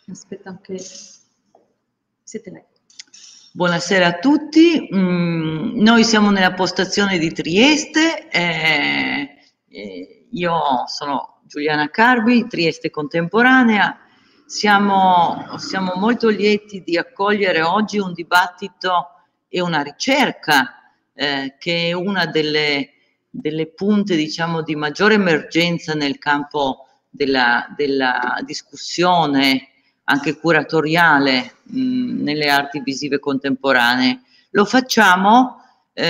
Aspetta anche... Siete lei. Buonasera a tutti, noi siamo nella postazione di Trieste, io sono Giuliana Carbi, Trieste Contemporanea, siamo molto lieti di accogliere oggi un dibattito e una ricerca che è una delle punte, diciamo, di maggiore emergenza nel campo della discussione anche curatoriale nelle arti visive contemporanee. Lo facciamo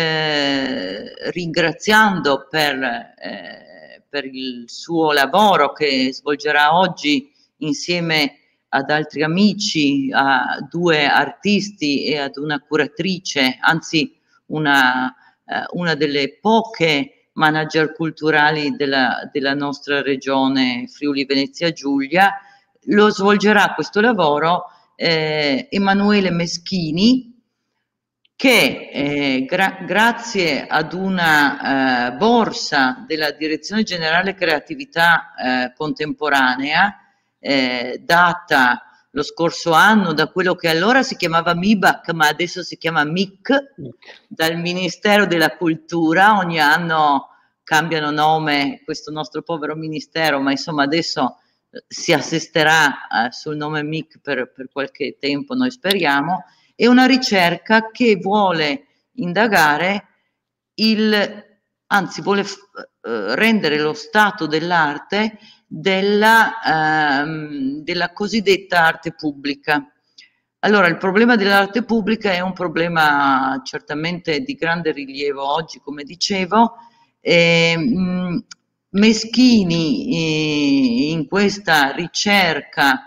ringraziando per il suo lavoro che svolgerà oggi insieme ad altri amici, a due artisti e ad una curatrice, anzi una delle poche manager culturali della nostra regione Friuli Venezia Giulia. Lo svolgerà questo lavoro Emanuele Meschini, che grazie ad una borsa della Direzione Generale Creatività Contemporanea data lo scorso anno da quello che allora si chiamava MIBAC ma adesso si chiama MIC, dal Ministero della Cultura. Ogni anno cambiano nome questo nostro povero ministero, ma insomma adesso si assisterà sul nome MIC per qualche tempo, noi speriamo. È una ricerca che vuole indagare anzi vuole rendere lo stato dell'arte della cosiddetta arte pubblica. Allora, il problema dell'arte pubblica è un problema certamente di grande rilievo oggi, come dicevo. Meschini in questa ricerca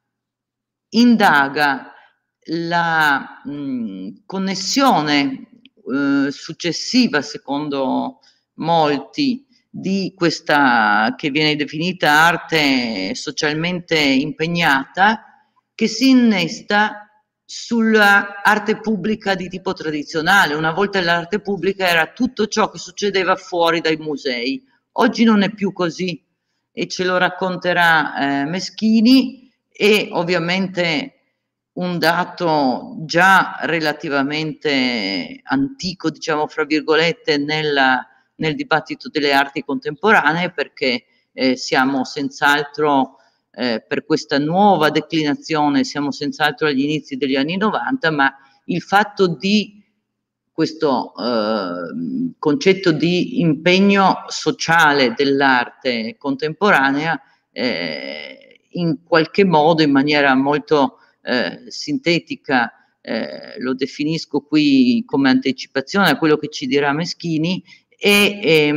indaga la connessione successiva, secondo molti, di questa che viene definita arte socialmente impegnata, che si innesta sulla arte pubblica di tipo tradizionale. Una volta l'arte pubblica era tutto ciò che succedeva fuori dai musei. Oggi non è più così e ce lo racconterà Meschini. E ovviamente un dato già relativamente antico, diciamo fra virgolette, nel dibattito delle arti contemporanee, perché siamo senz'altro per questa nuova declinazione, siamo senz'altro agli inizi degli anni 90, ma il fatto di questo concetto di impegno sociale dell'arte contemporanea in qualche modo, in maniera molto sintetica, lo definisco qui come anticipazione a quello che ci dirà Meschini, è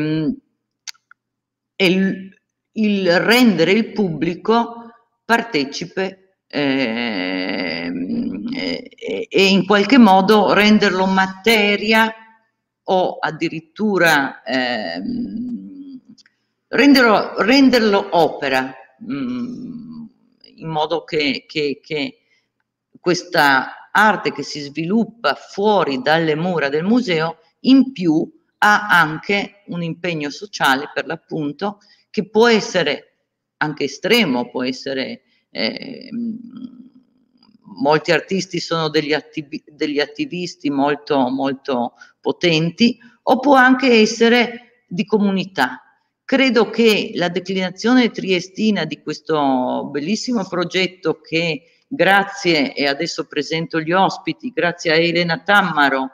il rendere il pubblico partecipe e in qualche modo renderlo materia o addirittura renderlo opera, in modo che questa arte che si sviluppa fuori dalle mura del museo in più ha anche un impegno sociale, per l'appunto, che può essere anche estremo, può essere molti artisti sono degli attivisti molto, molto potenti, o può anche essere di comunità. Credo che la declinazione triestina di questo bellissimo progetto che grazie, e adesso presento gli ospiti, grazie a Elena Tammaro,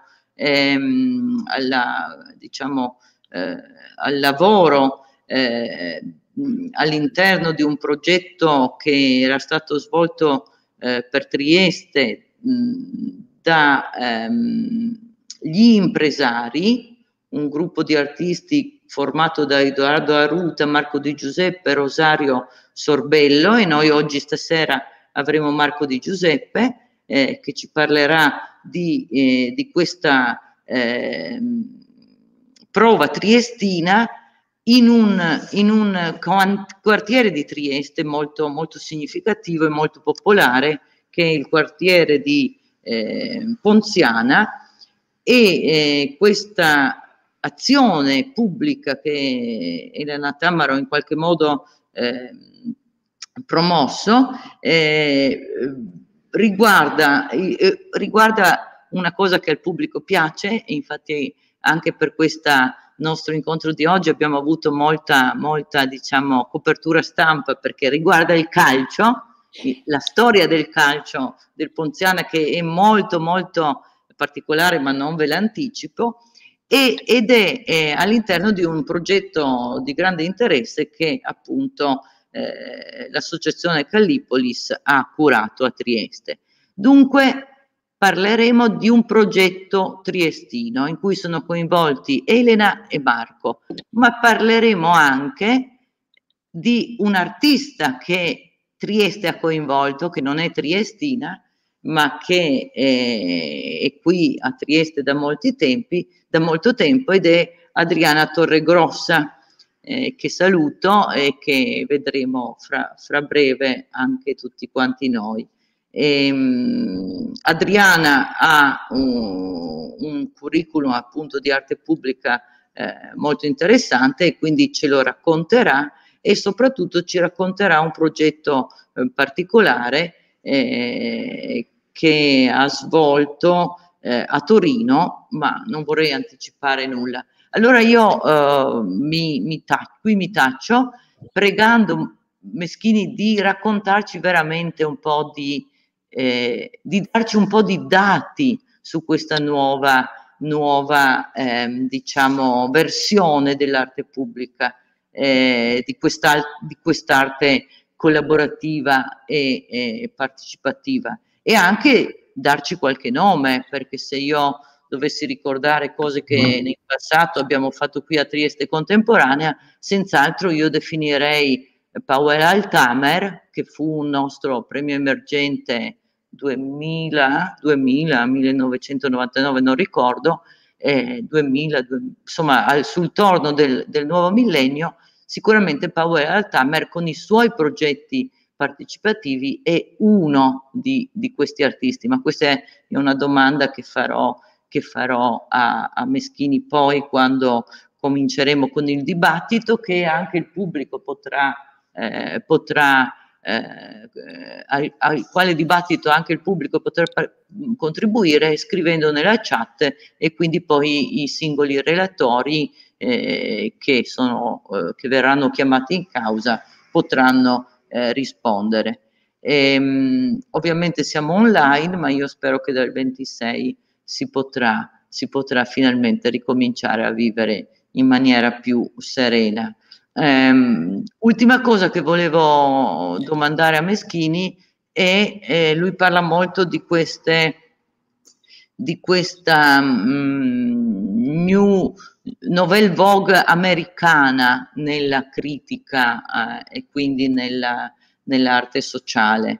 al lavoro all'interno di un progetto che era stato svolto per Trieste da gli impresari, un gruppo di artisti formato da Edoardo Aruta, Marco Di Giuseppe, Rosario Sorbello, e noi oggi stasera avremo Marco Di Giuseppe che ci parlerà di questa prova triestina in un quartiere di Trieste molto, molto significativo e molto popolare, che è il quartiere di Ponziana, e questa azione pubblica che Elena Tammaro in qualche modo promosso riguarda una cosa che al pubblico piace, e infatti anche per questo nostro incontro di oggi abbiamo avuto molta diciamo, copertura stampa, perché riguarda il calcio, la storia del calcio del Ponziana, che è molto particolare, ma non ve l'anticipo, ed è all'interno di un progetto di grande interesse che appunto l'associazione Callipolis ha curato a Trieste. Dunque parleremo di un progetto triestino in cui sono coinvolti Elena e Marco, ma parleremo anche di un artista che Trieste ha coinvolto, che non è triestina, ma che è qui a Trieste da molto tempo, ed è Adriana Torregrossa, che saluto e che vedremo fra breve anche tutti quanti noi. Adriana ha un curriculum appunto di arte pubblica molto interessante, e quindi ce lo racconterà, e soprattutto ci racconterà un progetto particolare che ha svolto a Torino, ma non vorrei anticipare nulla. Allora io qui mi taccio, pregando Meschini di raccontarci veramente un po' di darci un po' di dati su questa nuova diciamo, versione dell'arte pubblica, di quest'arte collaborativa e partecipativa, e anche darci qualche nome, perché se io dovessi ricordare cose che nel passato abbiamo fatto qui a Trieste Contemporanea, senz'altro io definirei Powell Altamer, che fu un nostro premio emergente 1999, non ricordo, 2000, insomma sul torno del nuovo millennio. Sicuramente Powell Altamer, con i suoi progetti partecipativi, è uno di questi artisti, ma questa è una domanda che farò a Meschini poi, quando cominceremo con il dibattito, che anche il pubblico al quale dibattito anche il pubblico potrà contribuire scrivendo nella chat, e quindi poi i singoli relatori che verranno chiamati in causa potranno rispondere. Ovviamente siamo online, ma io spero che dal 26 si potrà finalmente ricominciare a vivere in maniera più serena. Ultima cosa che volevo domandare a Meschini è lui parla molto di questa new nouvelle vogue americana nella critica e quindi nell'arte sociale,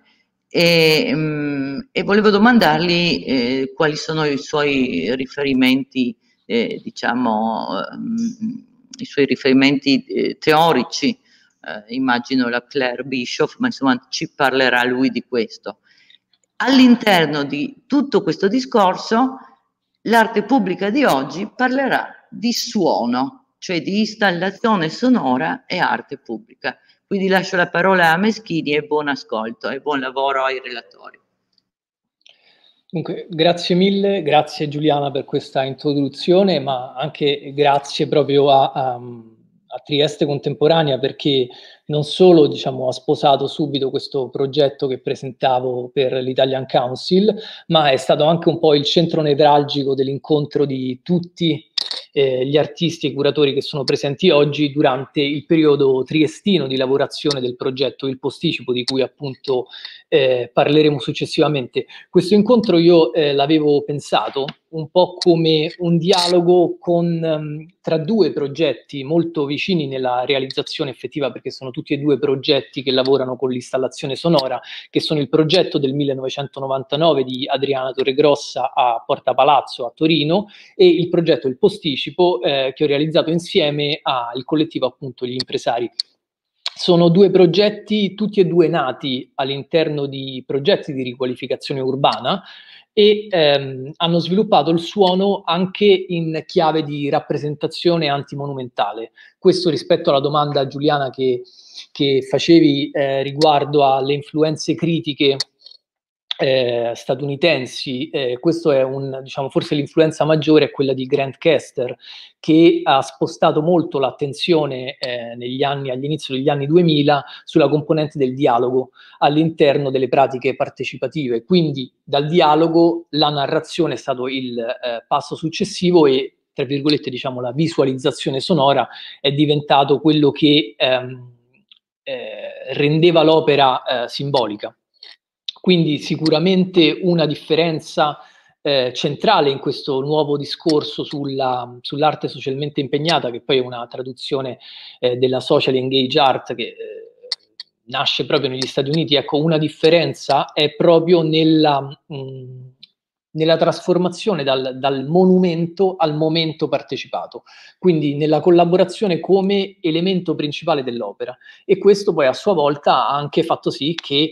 e volevo domandargli quali sono i suoi riferimenti, diciamo, i suoi riferimenti teorici. Immagino la Claire Bishop, ma insomma ci parlerà lui di questo. All'interno di tutto questo discorso, l'arte pubblica di oggi parlerà di suono, cioè di installazione sonora e arte pubblica. Quindi lascio la parola a Meschini e buon ascolto e buon lavoro ai relatori. Dunque, grazie mille, grazie Giuliana per questa introduzione, ma anche grazie proprio a Trieste Contemporanea, perché non solo, diciamo, ha sposato subito questo progetto che presentavo per l'Italian Council, ma è stato anche un po' il centro nevralgico dell'incontro di tutti gli artisti e i curatori che sono presenti oggi durante il periodo triestino di lavorazione del progetto Il Posticipo, di cui appunto parleremo successivamente. Questo incontro io l'avevo pensato un po' come un dialogo tra due progetti molto vicini nella realizzazione effettiva, perché sono tutti e due progetti che lavorano con l'installazione sonora, che sono il progetto del 1999 di Adriana Torregrossa a Porta Palazzo a Torino, e il progetto Il Posticipo che ho realizzato insieme al collettivo appunto Gli Impresari sono due progetti, tutti e due nati all'interno di progetti di riqualificazione urbana e hanno sviluppato il suono anche in chiave di rappresentazione antimonumentale. Questo rispetto alla domanda, Giuliana, che facevi riguardo alle influenze critiche statunitensi, questo è diciamo, forse l'influenza maggiore è quella di Grant Kester, che ha spostato molto l'attenzione all'inizio degli anni 2000 sulla componente del dialogo all'interno delle pratiche partecipative. Quindi dal dialogo la narrazione è stato il passo successivo e, tra virgolette, diciamo, la visualizzazione sonora è diventato quello che rendeva l'opera simbolica. Quindi sicuramente una differenza centrale in questo nuovo discorso sull'arte socialmente impegnata, che poi è una traduzione della social engage art che nasce proprio negli Stati Uniti. Ecco, una differenza è proprio nella trasformazione dal monumento al momento partecipato, quindi nella collaborazione come elemento principale dell'opera. E questo poi a sua volta ha anche fatto sì che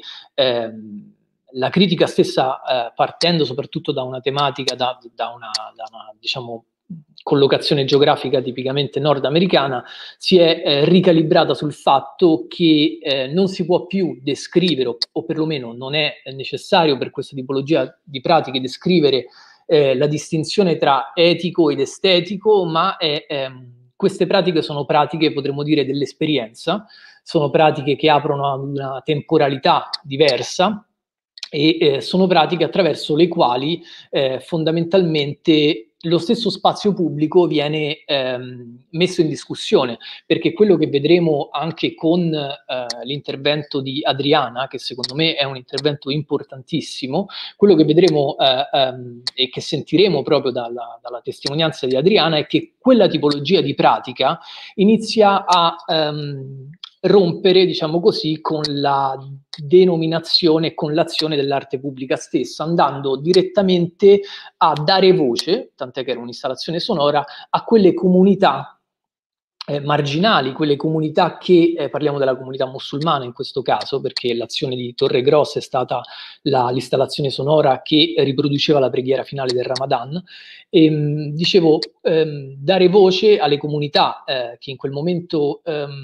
la critica stessa, partendo soprattutto da una tematica, da una diciamo, collocazione geografica tipicamente nordamericana, si è ricalibrata sul fatto che non si può più descrivere, o perlomeno non è necessario per questa tipologia di pratiche descrivere la distinzione tra etico ed estetico, ma queste pratiche sono pratiche, potremmo dire, dell'esperienza, sono pratiche che aprono a una temporalità diversa, e sono pratiche attraverso le quali fondamentalmente lo stesso spazio pubblico viene messo in discussione, perché quello che vedremo anche con l'intervento di Adriana, che secondo me è un intervento importantissimo, quello che vedremo e che sentiremo proprio dalla testimonianza di Adriana è che quella tipologia di pratica inizia a rompere, diciamo così, con la denominazione, con l'azione dell'arte pubblica stessa, andando direttamente a dare voce, tant'è che era un'installazione sonora, a quelle comunità marginali, quelle comunità che, parliamo della comunità musulmana in questo caso, perché l'azione di Torregrossa è stata l'installazione sonora che riproduceva la preghiera finale del Ramadan. Dicevo, dare voce alle comunità che in quel momento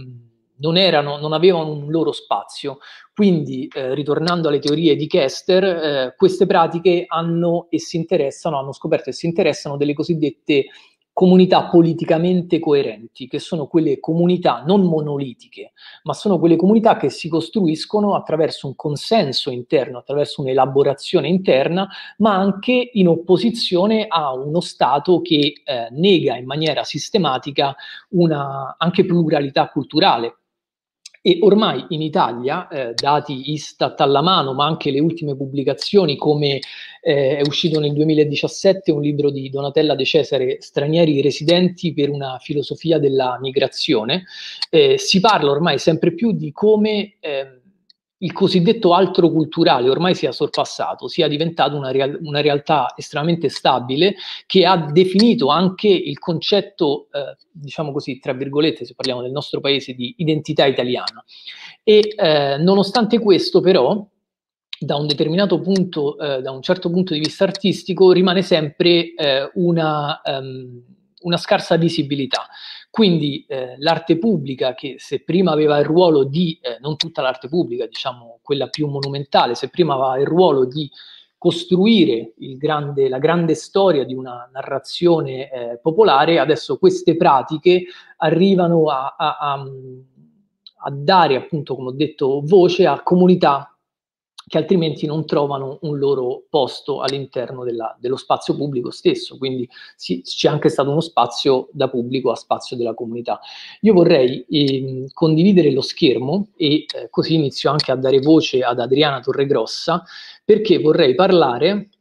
non avevano un loro spazio. Quindi, ritornando alle teorie di Kester, queste pratiche hanno scoperto e si interessano delle cosiddette comunità politicamente coerenti, che sono quelle comunità non monolitiche, ma sono quelle comunità che si costruiscono attraverso un consenso interno, attraverso un'elaborazione interna, ma anche in opposizione a uno Stato che nega in maniera sistematica una anche pluralità culturale. E ormai in Italia, dati Istat alla mano, ma anche le ultime pubblicazioni, come è uscito nel 2017 un libro di Donatella De Cesare, Stranieri residenti per una filosofia della migrazione, si parla ormai sempre più di come il cosiddetto altro culturale ormai sia sorpassato, sia diventato una realtà estremamente stabile, che ha definito anche il concetto, diciamo così, tra virgolette, se parliamo del nostro paese, di identità italiana. E nonostante questo, però, da un determinato punto, da un certo punto di vista artistico, rimane sempre una scarsa visibilità. Quindi l'arte pubblica, che se prima aveva il ruolo di, non tutta l'arte pubblica, diciamo quella più monumentale, se prima aveva il ruolo di costruire la grande storia di una narrazione popolare, adesso queste pratiche arrivano a dare, appunto, come ho detto, voce a comunità che altrimenti non trovano un loro posto all'interno dello spazio pubblico stesso, quindi c'è anche stato uno spazio da pubblico a spazio della comunità. Io vorrei condividere lo schermo e così inizio anche a dare voce ad Adriana Torregrossa, perché vorrei parlare,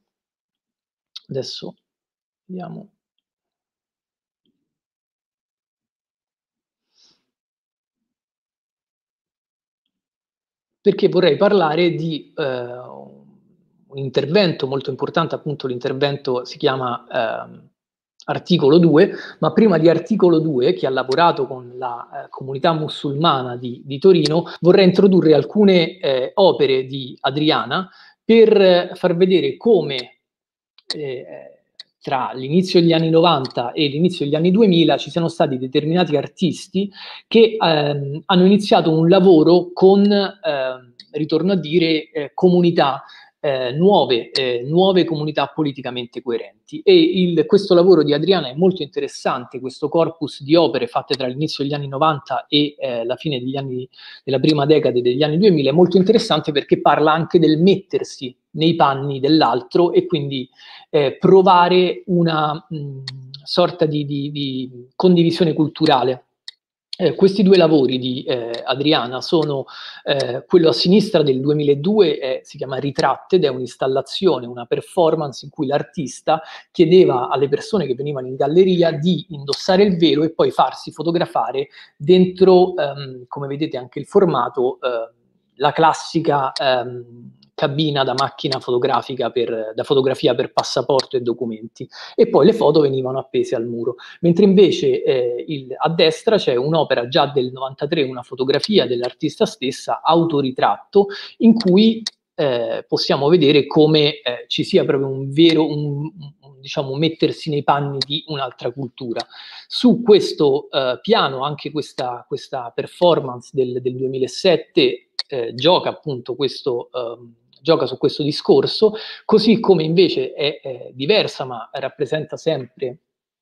adesso vediamo, perché vorrei parlare di un intervento molto importante, appunto l'intervento si chiama Articolo 2, ma prima di Articolo 2, che ha lavorato con la comunità musulmana di Torino, vorrei introdurre alcune opere di Adriana per far vedere come tra l'inizio degli anni 90 e l'inizio degli anni 2000 ci siano stati determinati artisti che hanno iniziato un lavoro con, ritorno a dire, comunità nuove comunità politicamente coerenti. E questo lavoro di Adriana è molto interessante, questo corpus di opere fatte tra l'inizio degli anni 90 e la fine della prima decade degli anni 2000 è molto interessante perché parla anche del mettersi nei panni dell'altro e quindi provare una sorta di condivisione culturale. Questi due lavori di Adriana sono quello a sinistra del 2002, si chiama Ritratte ed è un'installazione, una performance in cui l'artista chiedeva alle persone che venivano in galleria di indossare il velo e poi farsi fotografare dentro, come vedete anche il formato, la classica cabina da macchina fotografica da fotografia per passaporto e documenti, e poi le foto venivano appese al muro. Mentre invece a destra c'è un'opera già del 93, una fotografia dell'artista stessa, autoritratto, in cui possiamo vedere come ci sia proprio un vero, diciamo, mettersi nei panni di un'altra cultura. Su questo piano, anche questa performance del 2007 gioca appunto gioca su questo discorso, così come invece è diversa, ma rappresenta sempre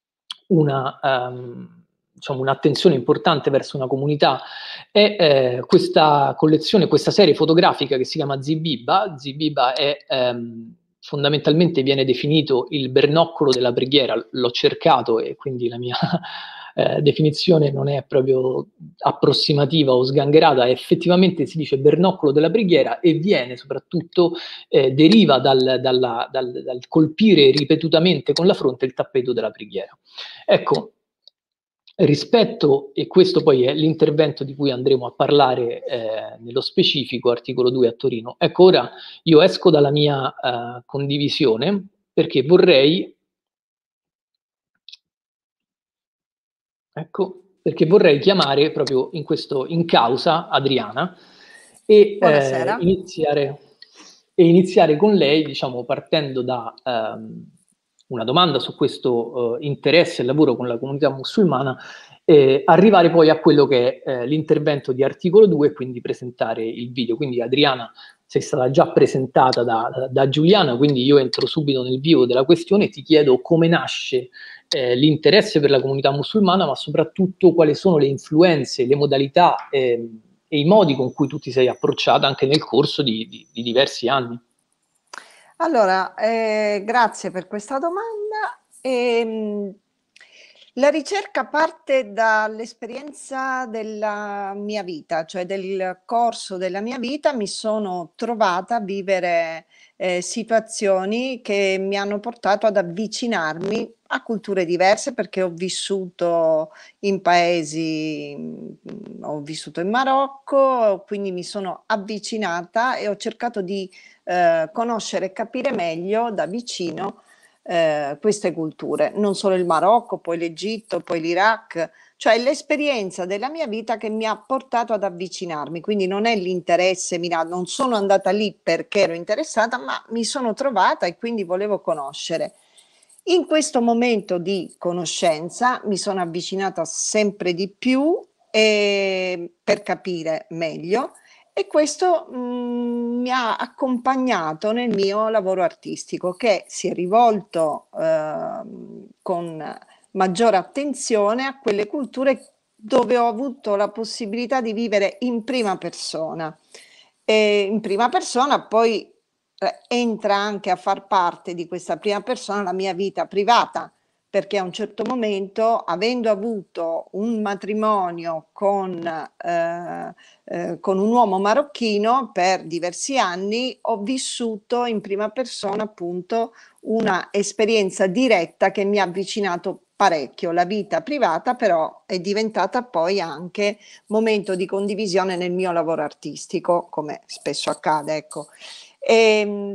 diciamo, un'attenzione importante verso una comunità, è questa collezione, questa serie fotografica che si chiama Zibiba. Zibiba è fondamentalmente viene definito il bernoccolo della preghiera, l'ho cercato e quindi la mia definizione non è proprio approssimativa o sgangherata, effettivamente si dice bernoccolo della preghiera e viene soprattutto, deriva dal colpire ripetutamente con la fronte il tappeto della preghiera. Ecco, rispetto, e questo poi è l'intervento di cui andremo a parlare nello specifico, articolo 2 a Torino. Ecco, ora io esco dalla mia condivisione perché vorrei chiamare proprio in causa Adriana e iniziare con lei, diciamo, partendo da una domanda su questo interesse e lavoro con la comunità musulmana, arrivare poi a quello che è l'intervento di articolo 2 e quindi presentare il video. Quindi Adriana, sei stata già presentata da Giuliana, quindi io entro subito nel vivo della questione e ti chiedo come nasce l'interesse per la comunità musulmana, ma soprattutto quali sono le influenze, le modalità e i modi con cui tu ti sei approcciata anche nel corso di diversi anni. Allora, grazie per questa domanda. La ricerca parte dall'esperienza della mia vita, cioè del corso della mia vita. Mi sono trovata a vivere situazioni che mi hanno portato ad avvicinarmi a culture diverse, perché ho vissuto in paesi, ho vissuto in Marocco, quindi mi sono avvicinata e ho cercato di conoscere e capire meglio da vicino queste culture, non solo il Marocco, poi l'Egitto, poi l'Iraq, cioè l'esperienza della mia vita che mi ha portato ad avvicinarmi. Quindi non è l'interesse mirato, non sono andata lì perché ero interessata, ma mi sono trovata e quindi volevo conoscere. In questo momento di conoscenza mi sono avvicinata sempre di più per capire meglio, e questo mi ha accompagnato nel mio lavoro artistico, che si è rivolto con maggiore attenzione a quelle culture dove ho avuto la possibilità di vivere in prima persona. E in prima persona poi entra anche a far parte di questa prima persona la mia vita privata, perché a un certo momento, avendo avuto un matrimonio con un uomo marocchino per diversi anni, ho vissuto in prima persona appunto una esperienza diretta che mi ha avvicinato parecchio. La vita privata però è diventata poi anche momento di condivisione nel mio lavoro artistico, come spesso accade, ecco.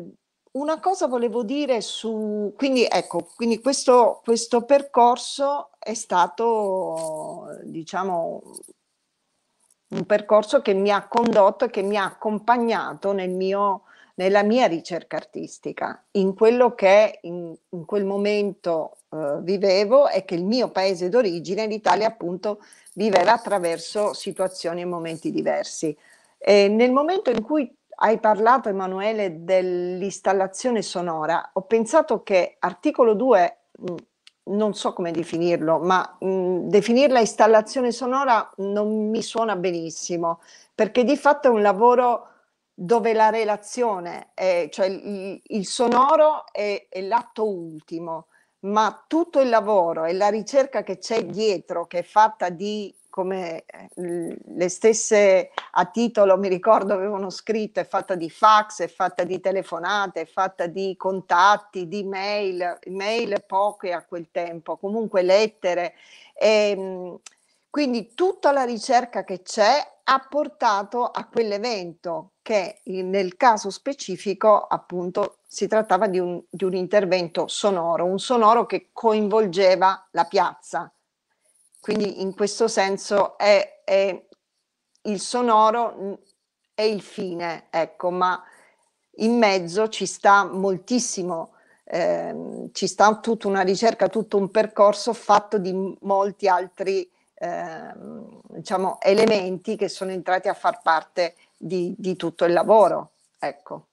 una cosa volevo dire su, quindi ecco, quindi questo percorso è stato, diciamo, un percorso che mi ha condotto e che mi ha accompagnato nella mia ricerca artistica, in quello che in quel momento vivevo e che il mio paese d'origine, l'Italia, appunto, viveva attraverso situazioni e momenti diversi. E nel momento in cui hai parlato, Emanuele, dell'installazione sonora, ho pensato che articolo 2, non so come definirlo, ma definirla installazione sonora non mi suona benissimo, perché di fatto è un lavoro dove la relazione, cioè il sonoro è l'atto ultimo, ma tutto il lavoro e la ricerca che c'è dietro, che è fatta di, come le stesse a titolo mi ricordo avevano scritto, è fatta di fax, è fatta di telefonate, è fatta di contatti, di mail poche a quel tempo, comunque lettere. Quindi tutta la ricerca che c'è ha portato a quell'evento che nel caso specifico appunto si trattava di un intervento sonoro, un sonoro che coinvolgeva la piazza. Quindi in questo senso è il sonoro è il fine, ecco, ma in mezzo ci sta moltissimo, ci sta tutta una ricerca, tutto un percorso fatto di molti altri diciamo, elementi che sono entrati a far parte di tutto il lavoro, ecco.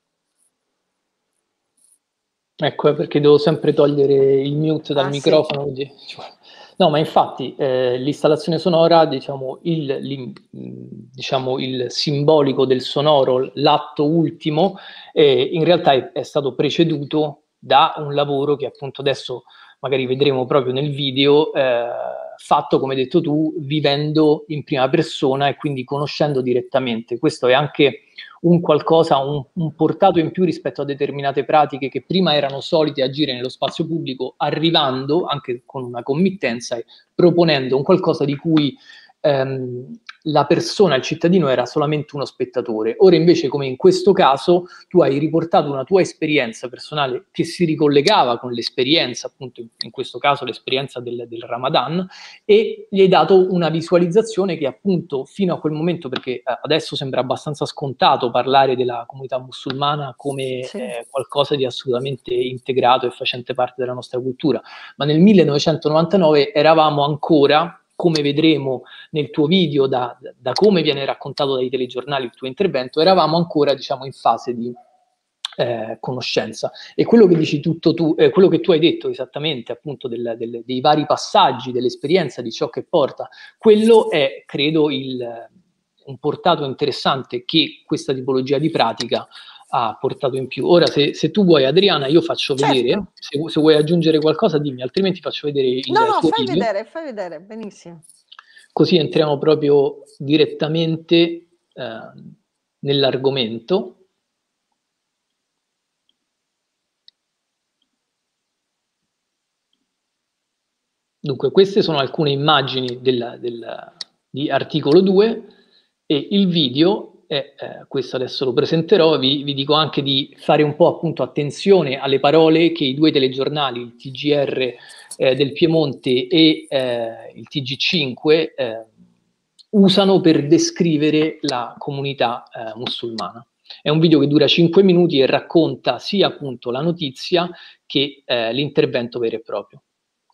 Ecco, perché devo sempre togliere il mute dal microfono. Sì. No, ma infatti l'installazione sonora, diciamo il simbolico del sonoro, l'atto ultimo, in realtà è stato preceduto da un lavoro che appunto adesso magari vedremo proprio nel video, fatto, come hai detto tu, vivendo in prima persona e quindi conoscendo direttamente. Questo è anche un qualcosa, un portato in più rispetto a determinate pratiche che prima erano solite agire nello spazio pubblico, arrivando anche con una committenza e proponendo un qualcosa di cui la persona, il cittadino, era solamente uno spettatore. Ora invece, come in questo caso, tu hai riportato una tua esperienza personale che si ricollegava con l'esperienza, appunto in questo caso l'esperienza del Ramadan, e gli hai dato una visualizzazione che appunto fino a quel momento, perché adesso sembra abbastanza scontato parlare della comunità musulmana come qualcosa di assolutamente integrato e facente parte della nostra cultura, ma nel 1999 eravamo ancora, come vedremo nel tuo video, da come viene raccontato dai telegiornali il tuo intervento, eravamo ancora, diciamo, in fase di conoscenza. E quello che dici quello che tu hai detto esattamente, appunto, dei vari passaggi dell'esperienza, di ciò che porta, quello è, credo, un portato interessante che questa tipologia di pratica ha portato in più. Ora, se tu vuoi, Adriana, io faccio vedere, se vuoi aggiungere qualcosa dimmi, altrimenti faccio vedere il tuo video. Fai vedere, benissimo. Così entriamo proprio direttamente nell'argomento. Dunque, queste sono alcune immagini di articolo 2 e il video, questo adesso lo presenterò, vi dico anche di fare un po' appunto attenzione alle parole che i due telegiornali, il TGR del Piemonte e il TG5, usano per descrivere la comunità musulmana. È un video che dura 5 minuti e racconta sia appunto la notizia che l'intervento vero e proprio.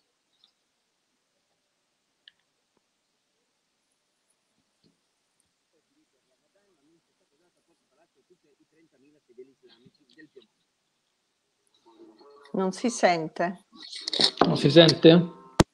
Non si sente. Non si sente?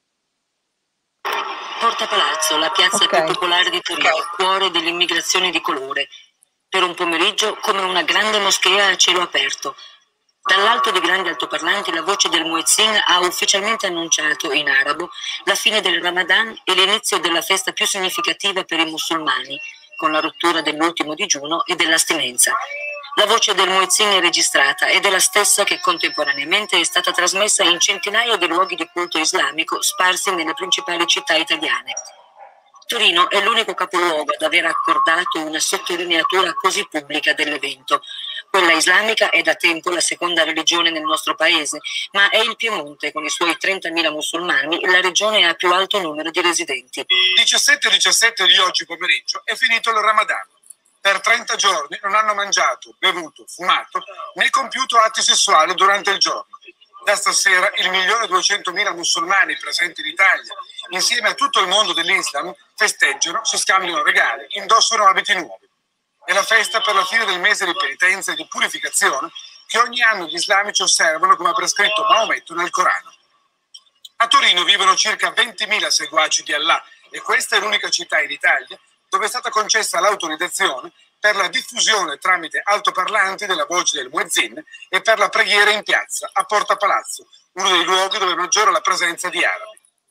Porta Palazzo, la piazza più popolare di Torino, cuore dell'immigrazione di colore. Per un pomeriggio come una grande moschea a cielo aperto. Dall'alto di grandi altoparlanti la voce del muezzin ha ufficialmente annunciato in arabo la fine del Ramadan e l'inizio della festa più significativa per i musulmani, con la rottura dell'ultimo digiuno e dell'astinenza. La voce del muezzin è registrata ed è la stessa che contemporaneamente è stata trasmessa in centinaia di luoghi di culto islamico sparsi nelle principali città italiane. Torino è l'unico capoluogo ad aver accordato una sottolineatura così pubblica dell'evento. Quella islamica è da tempo la seconda religione nel nostro paese, ma è il Piemonte, con i suoi 30.000 musulmani, la regione a più alto numero di residenti. 17 di oggi pomeriggio è finito il Ramadan. Per 30 giorni non hanno mangiato, bevuto, fumato, né compiuto atti sessuali durante il giorno. Da stasera 1.200.000 musulmani presenti in Italia, insieme a tutto il mondo dell'Islam, festeggiano, si scambiano regali, indossano abiti nuovi. È la festa per la fine del mese di penitenza e di purificazione che ogni anno gli islamici osservano come ha prescritto Maometto nel Corano. A Torino vivono circa 20.000 seguaci di Allah e questa è l'unica città in Italia dove è stata concessa l'autorizzazione per la diffusione tramite altoparlanti della voce del muezzin e per la preghiera in piazza, a Porta Palazzo, uno dei luoghi dove maggiore è la presenza di arabi.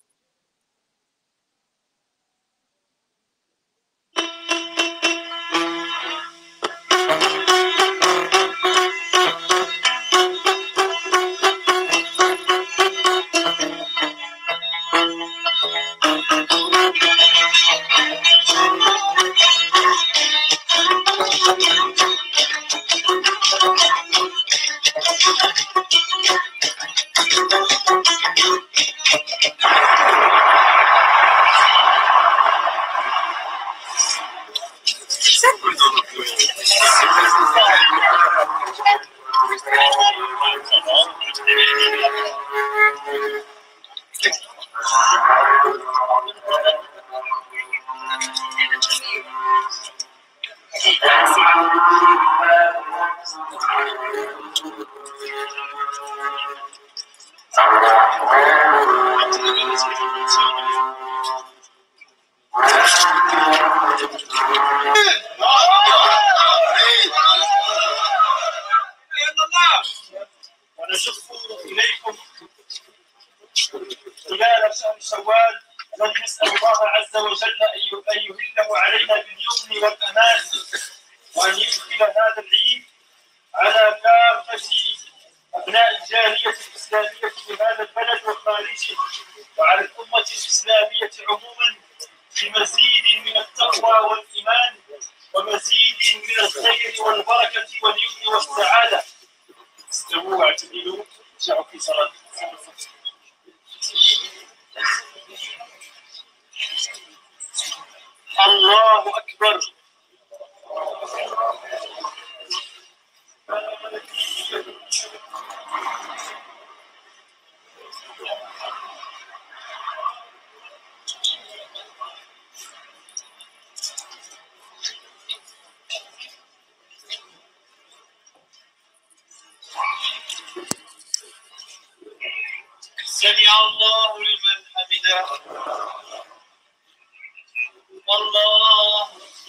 الله أكبر. سمع الله لمن حمده. الله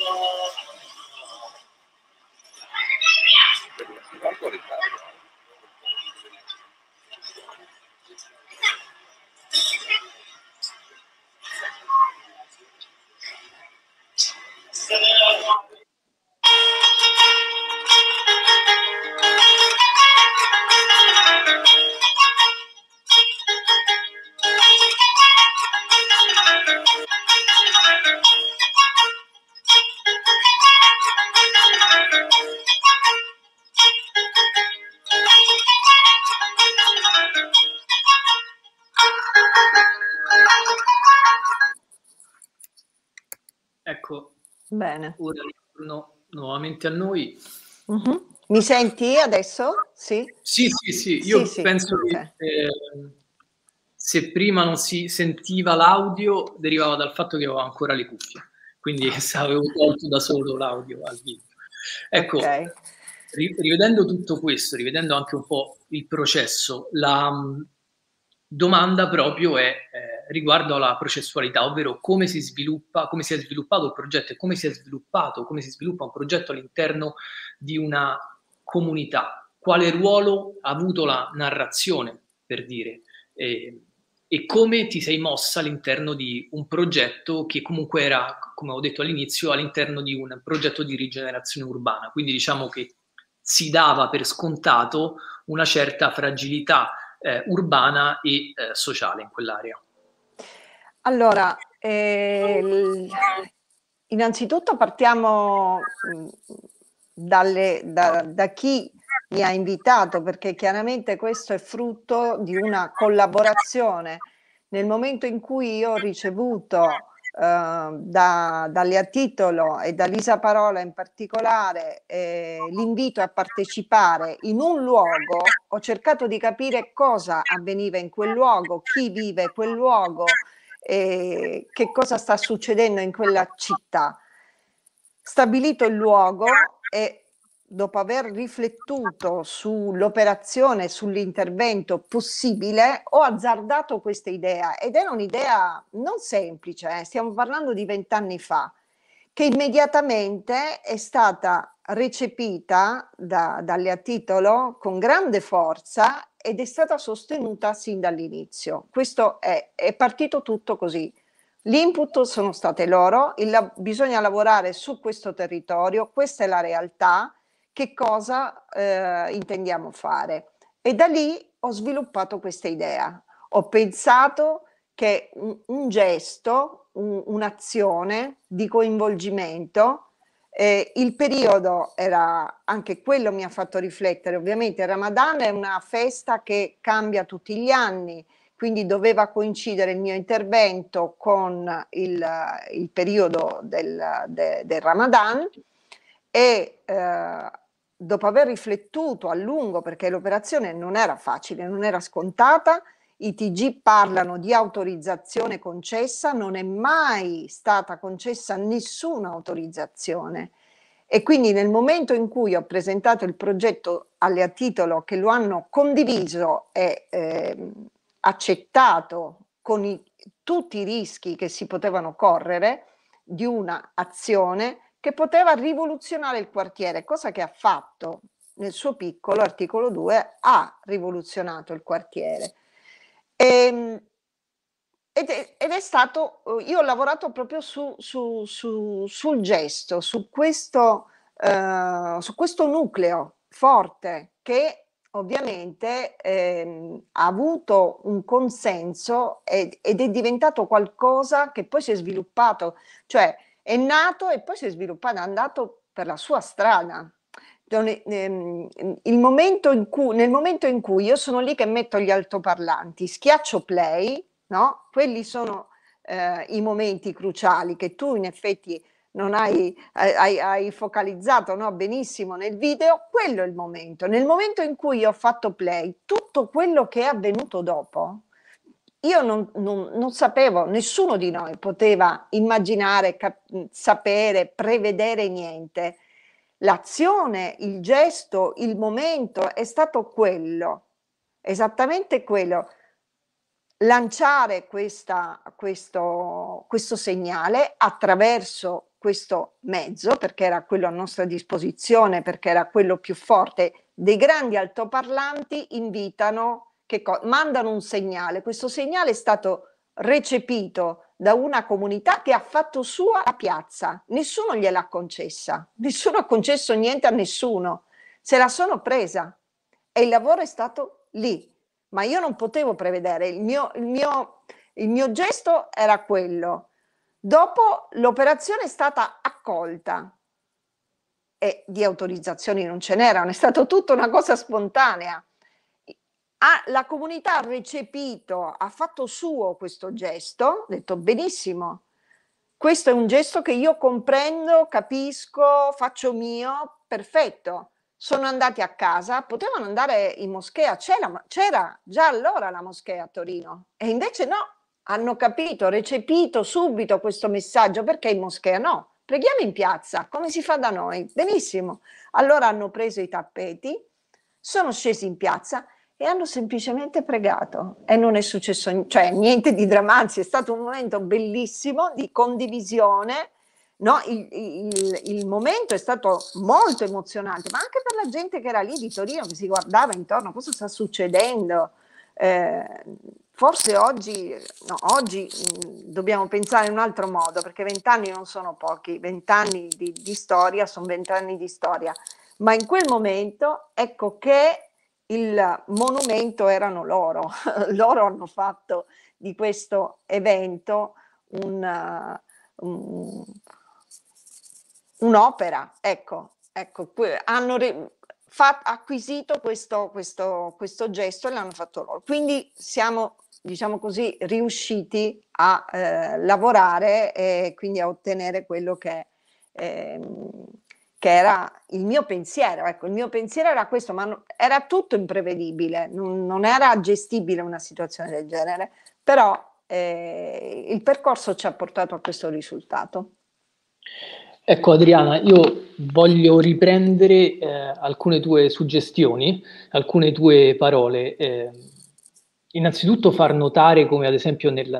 Ecco, Bene. ora ritorno nuovamente a noi. Mi senti adesso? Sì? Sì, io Sì, penso ok. che se prima non si sentiva l'audio derivava dal fatto che avevo ancora le cuffie, quindi avevo tolto da solo l'audio al video. Ecco, Ok. rivedendo tutto questo, rivedendo anche un po' il processo, la domanda proprio è riguardo alla processualità, ovvero come si sviluppa, come si è sviluppato il progetto e come si sviluppa un progetto all'interno di una comunità. Quale ruolo ha avuto la narrazione, per dire, e come ti sei mossa all'interno di un progetto che comunque era, come ho detto all'inizio, all'interno di un progetto di rigenerazione urbana. Quindi diciamo che si dava per scontato una certa fragilità urbana e sociale in quell'area. Allora, innanzitutto partiamo da chi mi ha invitato, perché chiaramente questo è frutto di una collaborazione. Nel momento in cui io ho ricevuto da Lea Titolo e da Lisa Parola in particolare l'invito a partecipare in un luogo, ho cercato di capire cosa avveniva in quel luogo, chi vive quel luogo, che cosa sta succedendo in quella città. Stabilito il luogo e dopo aver riflettuto sull'operazione, sull'intervento possibile, ho azzardato questa idea, ed era un'idea non semplice, stiamo parlando di 20 anni fa, che immediatamente è stata recepita da Lea Titolo con grande forza ed è stata sostenuta sin dall'inizio. Questo è partito tutto così. L'input sono state loro, bisogna lavorare su questo territorio, questa è la realtà, che cosa intendiamo fare. E da lì ho sviluppato questa idea. Ho pensato che un gesto, un'azione di coinvolgimento, il periodo era, anche quello mi ha fatto riflettere, ovviamente il Ramadan è una festa che cambia tutti gli anni, quindi doveva coincidere il mio intervento con il periodo del Ramadan e dopo aver riflettuto a lungo, perché l'operazione non era facile, non era scontata, i TG parlano di autorizzazione concessa, non è mai stata concessa nessuna autorizzazione. E quindi nel momento in cui ho presentato il progetto a Lea Titolo, che lo hanno condiviso e accettato con tutti i rischi che si potevano correre di una azione che poteva rivoluzionare il quartiere, cosa che ha fatto nel suo piccolo. Articolo 2 ha rivoluzionato il quartiere. Ed è stato, io ho lavorato proprio sul gesto, su questo nucleo forte che ovviamente ha avuto un consenso ed è diventato qualcosa che poi si è sviluppato, cioè è nato e poi si è sviluppato, è andato per la sua strada. Nel momento in cui io sono lì che metto gli altoparlanti, schiaccio play, no? Quelli sono i momenti cruciali che tu in effetti non hai focalizzato, no? Benissimo nel video. Quello è il momento. Nel momento in cui ho fatto play, tutto quello che è avvenuto dopo, io non sapevo, nessuno di noi poteva immaginare, sapere, prevedere niente. L'azione, il gesto, il momento è stato quello, esattamente quello. Lanciare questo segnale attraverso questo mezzo, perché era quello a nostra disposizione, perché era quello più forte. Dei grandi altoparlanti invitano, mandano un segnale. Questo segnale è stato recepito da una comunità che ha fatto sua la piazza. Nessuno gliel'ha concessa, nessuno ha concesso niente a nessuno, se la sono presa e il lavoro è stato lì. Ma io non potevo prevedere, il mio gesto era quello. Dopo l'operazione è stata accolta e di autorizzazioni non ce n'erano, è stata tutta una cosa spontanea. La comunità ha recepito, ha fatto suo questo gesto, ha detto benissimo, questo è un gesto che io comprendo, capisco, faccio mio, perfetto. Sono andati a casa, potevano andare in moschea, c'era già allora la moschea a Torino e invece no, hanno capito, recepito subito questo messaggio. Perché in moschea? No, preghiamo in piazza, come si fa da noi, benissimo. Allora hanno preso i tappeti, sono scesi in piazza e hanno semplicemente pregato e non è successo niente di drammatico, è stato un momento bellissimo di condivisione. No, il momento è stato molto emozionante, ma anche per la gente che era lì di Torino, che si guardava intorno, cosa sta succedendo? Forse oggi dobbiamo pensare in un altro modo, perché 20 anni non sono pochi, 20 anni di storia sono 20 anni di storia, ma in quel momento ecco che il monumento erano loro, loro hanno fatto di questo evento un'opera, ecco, ecco, hanno acquisito questo gesto e l'hanno fatto loro. Quindi siamo, diciamo così, riusciti a lavorare e quindi a ottenere quello che era il mio pensiero. Ecco, il mio pensiero era questo, ma era tutto imprevedibile, non era gestibile una situazione del genere, però il percorso ci ha portato a questo risultato. Ecco Adriana, io voglio riprendere alcune tue suggestioni, alcune tue parole. Innanzitutto far notare come ad esempio nel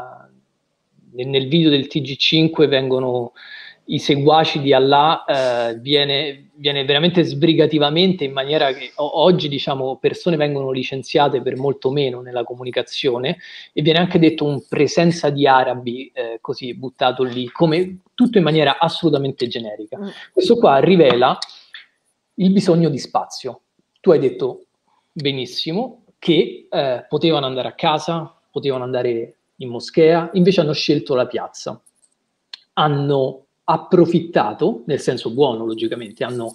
video del TG5 vengono i seguaci di Allah, viene veramente sbrigativamente, in maniera che oggi, diciamo, persone vengono licenziate per molto meno nella comunicazione, e viene anche detto un presenza di arabi, così buttato lì, come tutto in maniera assolutamente generica. Questo qua rivela il bisogno di spazio. Tu hai detto benissimo che potevano andare a casa, potevano andare in moschea, invece hanno scelto la piazza. Hanno approfittato, nel senso buono logicamente, hanno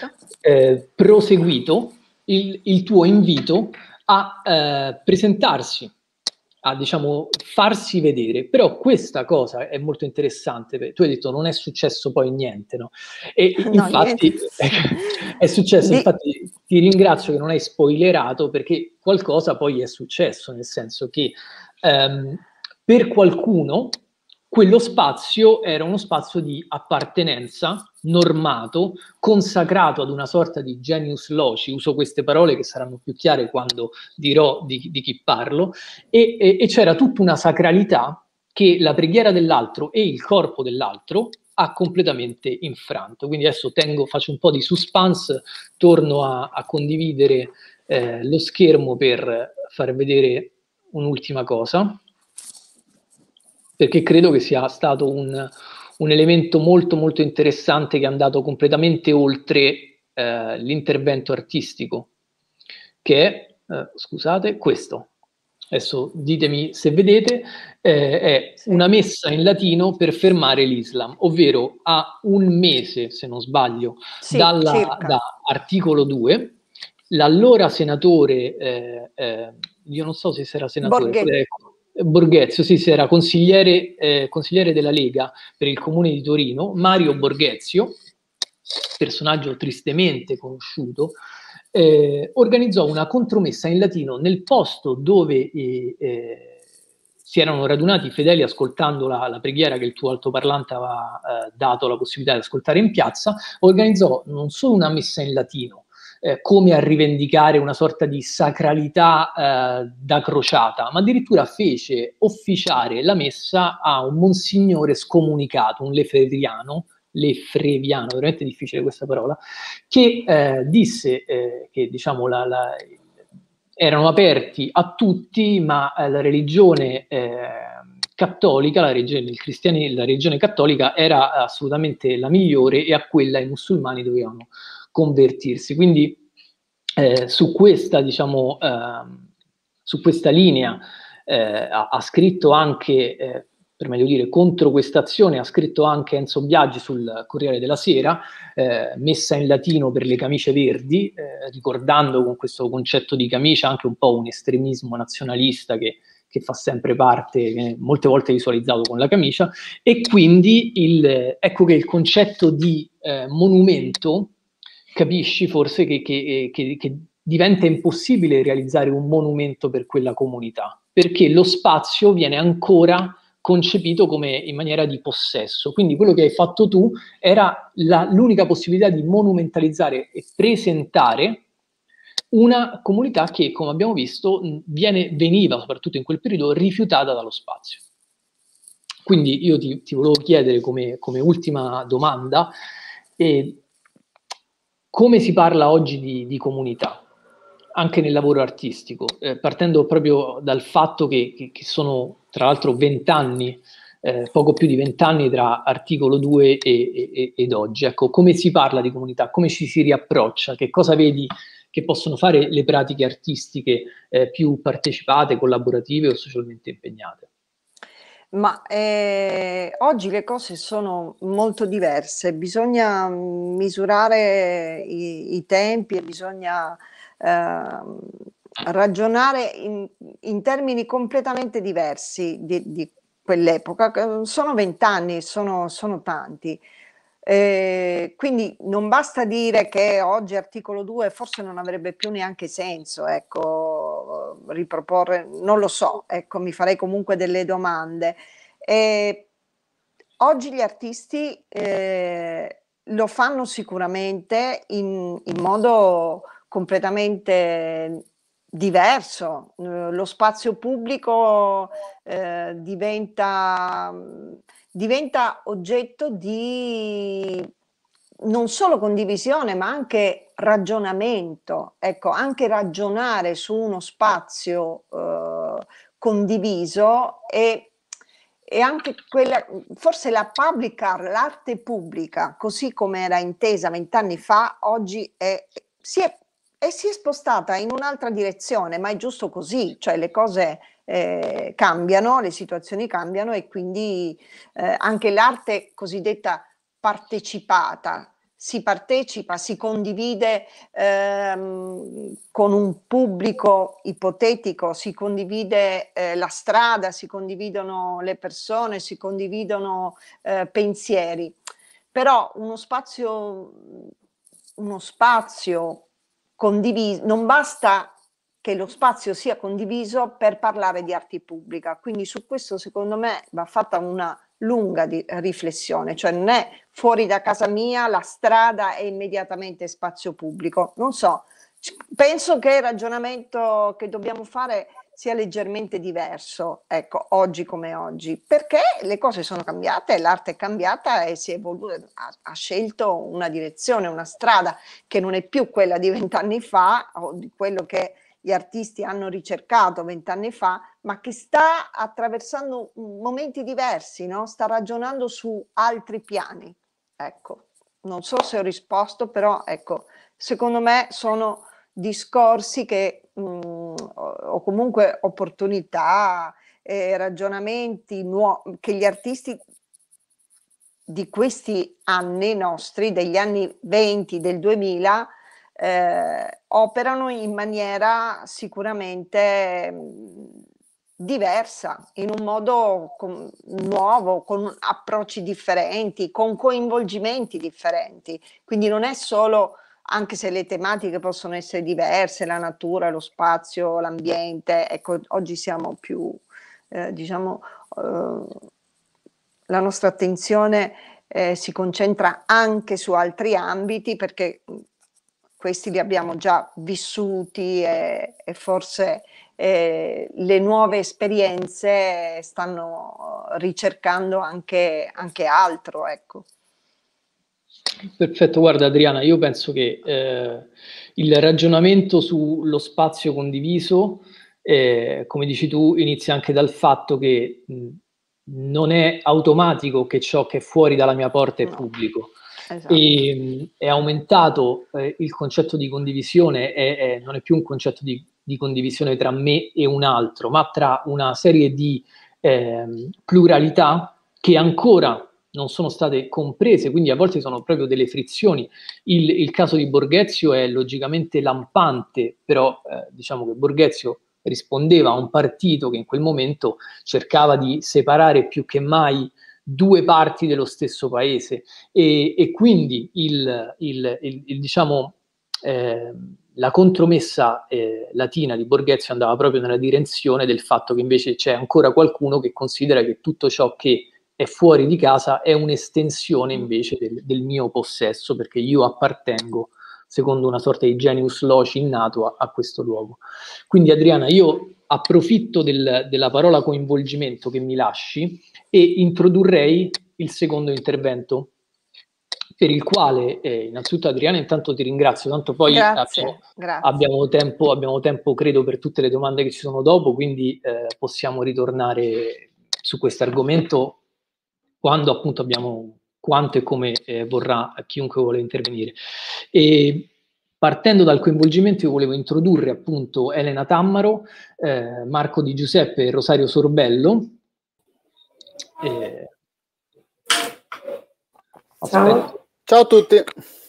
proseguito il tuo invito a presentarsi, a, diciamo, farsi vedere. Però questa cosa è molto interessante, tu hai detto non è successo poi niente, no? E no, infatti è successo, infatti ti ringrazio che non hai spoilerato, perché qualcosa poi è successo, nel senso che per qualcuno quello spazio era uno spazio di appartenenza normato, consacrato ad una sorta di genius loci, uso queste parole che saranno più chiare quando dirò di chi parlo, e c'era tutta una sacralità che la preghiera dell'altro e il corpo dell'altro ha completamente infranto. Quindi adesso faccio un po' di suspense, torno a condividere lo schermo per far vedere un'ultima cosa, perché credo che sia stato un elemento molto molto interessante che è andato completamente oltre l'intervento artistico, che è, scusate, questo. Adesso ditemi se vedete, è una messa in latino per fermare l'Islam, ovvero a un mese, se non sbaglio, da articolo 2, l'allora senatore, io non so se era senatore, Borghezio, sì, era consigliere della Lega per il comune di Torino, Mario Borghezio, personaggio tristemente conosciuto, organizzò una contromessa in latino nel posto dove si erano radunati i fedeli ascoltando la preghiera che il tuo altoparlante aveva dato la possibilità di ascoltare in piazza. Organizzò non solo una messa in latino, come a rivendicare una sorta di sacralità da crociata, ma addirittura fece officiare la messa a un monsignore scomunicato, un lefreviano, veramente difficile questa parola, che disse che, diciamo, erano aperti a tutti, ma la religione cattolica, la religione cattolica era assolutamente la migliore, e a quella i musulmani dovevano convertirsi. Quindi su questa, diciamo, su questa linea ha scritto anche, per meglio dire, contro questa azione ha scritto anche Enzo Biagi sul Corriere della Sera, messa in latino per le camicie verdi, ricordando con questo concetto di camicia anche un po' un estremismo nazionalista che fa sempre parte, che molte volte visualizzato con la camicia, e quindi ecco che il concetto di monumento, capisci forse che diventa impossibile realizzare un monumento per quella comunità, perché lo spazio viene ancora concepito come in maniera di possesso. Quindi quello che hai fatto tu era l'unica possibilità di monumentalizzare e presentare una comunità che, come abbiamo visto, veniva, soprattutto in quel periodo, rifiutata dallo spazio. Quindi io ti volevo chiedere come ultima domanda, come si parla oggi di comunità, anche nel lavoro artistico, partendo proprio dal fatto che sono tra l'altro 20 anni, poco più di 20 anni tra articolo 2 ed oggi. Ecco, come si parla di comunità, come ci si riapproccia, che cosa vedi che possono fare le pratiche artistiche più partecipate, collaborative o socialmente impegnate? Ma oggi le cose sono molto diverse, bisogna misurare i tempi e bisogna ragionare in termini completamente diversi di quell'epoca. Sono 20 anni, sono tanti. Quindi non basta dire che oggi articolo 2 forse non avrebbe più neanche senso, ecco, riproporre, non lo so, ecco, mi farei comunque delle domande. Oggi gli artisti lo fanno sicuramente in modo completamente diverso. Lo spazio pubblico diventa oggetto di non solo condivisione, ma anche ragionamento. Ecco, anche ragionare su uno spazio condiviso e anche quella, forse la public art, l'arte pubblica, così come era intesa 20 anni fa, oggi si è spostata in un'altra direzione, ma è giusto così, cioè le cose cambiano, le situazioni cambiano e quindi anche l'arte cosiddetta partecipata, si partecipa, si condivide con un pubblico ipotetico, si condivide la strada, si condividono le persone, si condividono pensieri, però uno spazio condiviso, non basta che lo spazio sia condiviso per parlare di arte pubblica, quindi su questo secondo me va fatta una lunga riflessione, cioè non è fuori da casa mia, la strada è immediatamente spazio pubblico, non so, penso che il ragionamento che dobbiamo fare sia leggermente diverso, ecco, oggi come oggi, perché le cose sono cambiate, l'arte è cambiata e si è evoluta, ha scelto una direzione, una strada che non è più quella di 20 anni fa o di quello che gli artisti hanno ricercato 20 anni fa, ma che sta attraversando momenti diversi, no? Sta ragionando su altri piani. Ecco, non so se ho risposto, però ecco, secondo me sono discorsi che o comunque opportunità, ragionamenti che gli artisti di questi anni nostri, degli anni 20, del 2000, operano in maniera sicuramente diversa, in un modo nuovo, con approcci differenti, con coinvolgimenti differenti. Quindi non è solo, anche se le tematiche possono essere diverse, la natura, lo spazio, l'ambiente, ecco, oggi siamo più, diciamo, la nostra attenzione si concentra anche su altri ambiti perché questi li abbiamo già vissuti e forse le nuove esperienze stanno ricercando anche altro, ecco. Perfetto, guarda Adriana, io penso che il ragionamento sullo spazio condiviso, come dici tu, inizia anche dal fatto che non è automatico che ciò che è fuori dalla mia porta è pubblico. Esatto. E è aumentato il concetto di condivisione, non è più un concetto di condivisione tra me e un altro, ma tra una serie di pluralità che ancora non sono state comprese, quindi a volte sono proprio delle frizioni. Il caso di Borghezio è logicamente lampante, però diciamo che Borghezio rispondeva a un partito che in quel momento cercava di separare più che mai due parti dello stesso paese e quindi diciamo, la contromessa latina di Borghezio andava proprio nella direzione del fatto che invece c'è ancora qualcuno che considera che tutto ciò che è fuori di casa è un'estensione invece del mio possesso, perché io appartengo secondo una sorta di genius loci innato a questo luogo. Quindi Adriana, io approfitto della parola coinvolgimento che mi lasci e introdurrei il secondo intervento, per il quale innanzitutto Adriana intanto ti ringrazio, tanto poi grazie. Abbiamo tempo credo per tutte le domande che ci sono dopo, quindi possiamo ritornare su questo argomento quando appunto abbiamo quanto e come vorrà chiunque vuole intervenire. E partendo dal coinvolgimento io volevo introdurre appunto Elena Tammaro, Marco Di Giuseppe e Rosario Sorbello, Ciao. Ciao a tutti.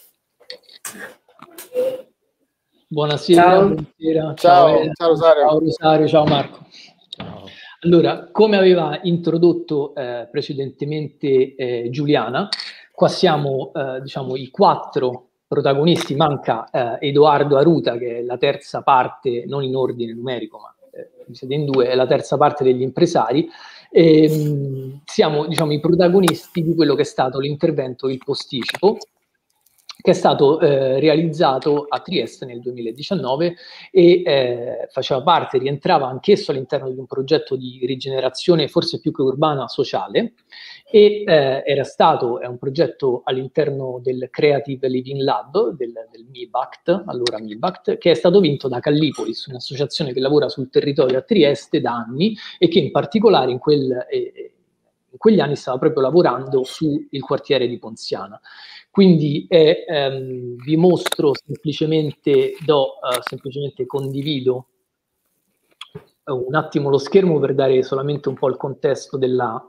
Buonasera, ciao. Buonasera. Ciao, ciao Rosario. Ciao Rosario, ciao Marco. Ciao. Allora, come aveva introdotto precedentemente Giuliana, qua siamo diciamo i 4 protagonisti, manca Edoardo Aruta, che è la terza parte, non in ordine numerico, ma siete in 2, è la terza parte degli impresari. Siamo diciamo i protagonisti di quello che è stato l'intervento Il Posticipo, che è stato realizzato a Trieste nel 2019 e faceva parte, rientrava anch'esso all'interno di un progetto di rigenerazione forse più che urbana sociale e è un progetto all'interno del Creative Living Lab del MIBACT, allora MIBACT, che è stato vinto da Callipolis, un'associazione che lavora sul territorio a Trieste da anni e che in particolare in quegli anni stava proprio lavorando sul quartiere di Ponziana. Quindi vi mostro semplicemente, semplicemente condivido un attimo lo schermo per dare solamente un po' il contesto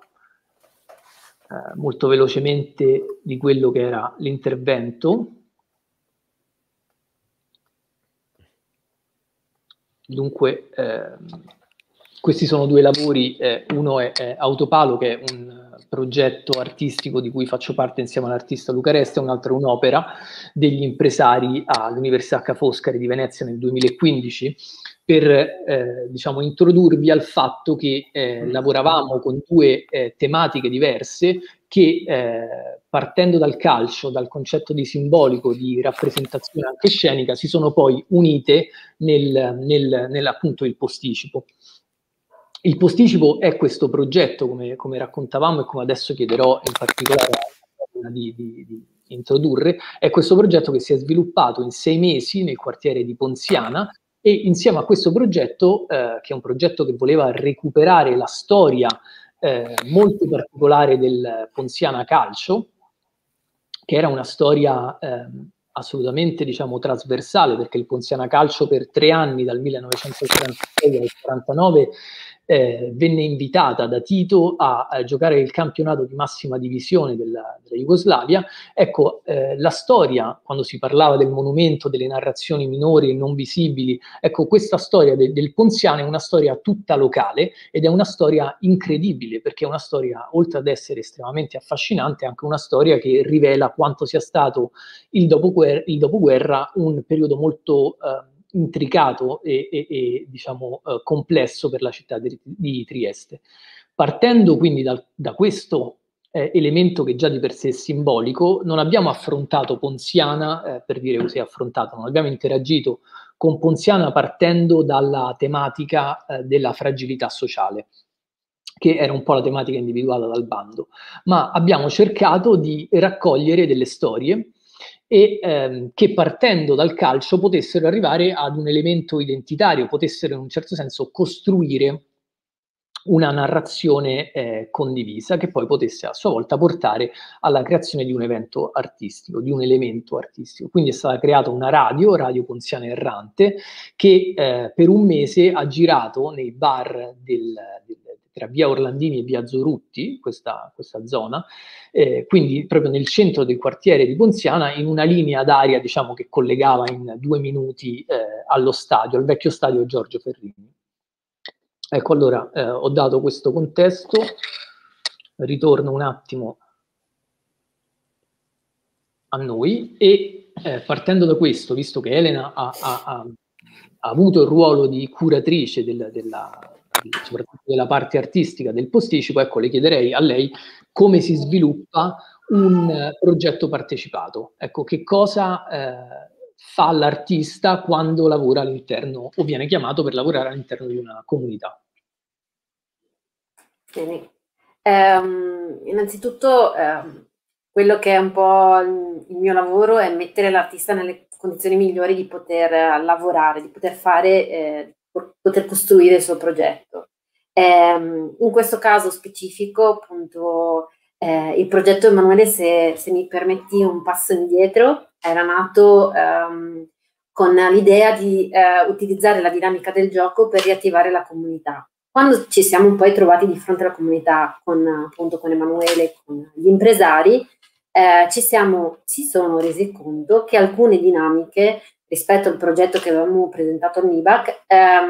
molto velocemente di quello che era l'intervento. Dunque, questi sono 2 lavori, uno è Autopalo, che è un progetto artistico di cui faccio parte insieme all'artista Luca Resta, un altro è un'opera degli impresari all'Università Ca' Foscari di Venezia nel 2015, per diciamo introdurvi al fatto che lavoravamo con 2 tematiche diverse che partendo dal calcio, dal concetto di simbolico, di rappresentazione anche scenica, si sono poi unite appunto il posticipo. Il posticipo è questo progetto, come raccontavamo e come adesso chiederò in particolare di introdurre, è questo progetto che si è sviluppato in 6 mesi nel quartiere di Ponziana e insieme a questo progetto, che è un progetto che voleva recuperare la storia molto particolare del Ponziana Calcio, che era una storia assolutamente diciamo trasversale, perché il Ponziana Calcio per 3 anni, dal 1946 al 1949, venne invitata da Tito a giocare il campionato di massima divisione della Jugoslavia. Ecco, la storia, quando si parlava del monumento, delle narrazioni minori e non visibili, ecco, questa storia del Ponziano è una storia tutta locale ed è una storia incredibile, perché è una storia, oltre ad essere estremamente affascinante, è anche una storia che rivela quanto sia stato il dopoguerra un periodo molto intricato e diciamo complesso per la città di Trieste. Partendo quindi da questo elemento che già di per sé è simbolico, non abbiamo affrontato Ponziana, per dire così affrontato, non abbiamo interagito con Ponziana partendo dalla tematica della fragilità sociale, che era un po' la tematica individuata dal bando, ma abbiamo cercato di raccogliere delle storie e che partendo dal calcio potessero arrivare ad un elemento identitario, potessero in un certo senso costruire una narrazione condivisa che poi potesse a sua volta portare alla creazione di un evento artistico, di un elemento artistico. Quindi è stata creata una Radio Ponziana Errante, che per un mese ha girato nei bar tra via Orlandini e via Zorutti, questa zona, quindi proprio nel centro del quartiere di Ponziana, in una linea d'aria diciamo che collegava in 2 minuti allo stadio, al vecchio stadio Giorgio Ferrini. Ecco, allora ho dato questo contesto, ritorno un attimo a noi e partendo da questo, visto che Elena ha avuto il ruolo di curatrice soprattutto della parte artistica del posticipo, ecco, le chiederei a lei come si sviluppa un progetto partecipato. Ecco, che cosa fa l'artista quando lavora all'interno o viene chiamato per lavorare all'interno di una comunità? Bene. Innanzitutto quello che è un po' il mio lavoro è mettere l'artista nelle condizioni migliori di poter lavorare, di poter fare, poter costruire il suo progetto. In questo caso specifico, appunto, il progetto Emanuele, se mi permetti un passo indietro, era nato con l'idea di utilizzare la dinamica del gioco per riattivare la comunità. quando ci siamo poi trovati di fronte alla comunità appunto con Emanuele, con gli impresari, si sono resi conto che alcune dinamiche rispetto al progetto che avevamo presentato al MIBAC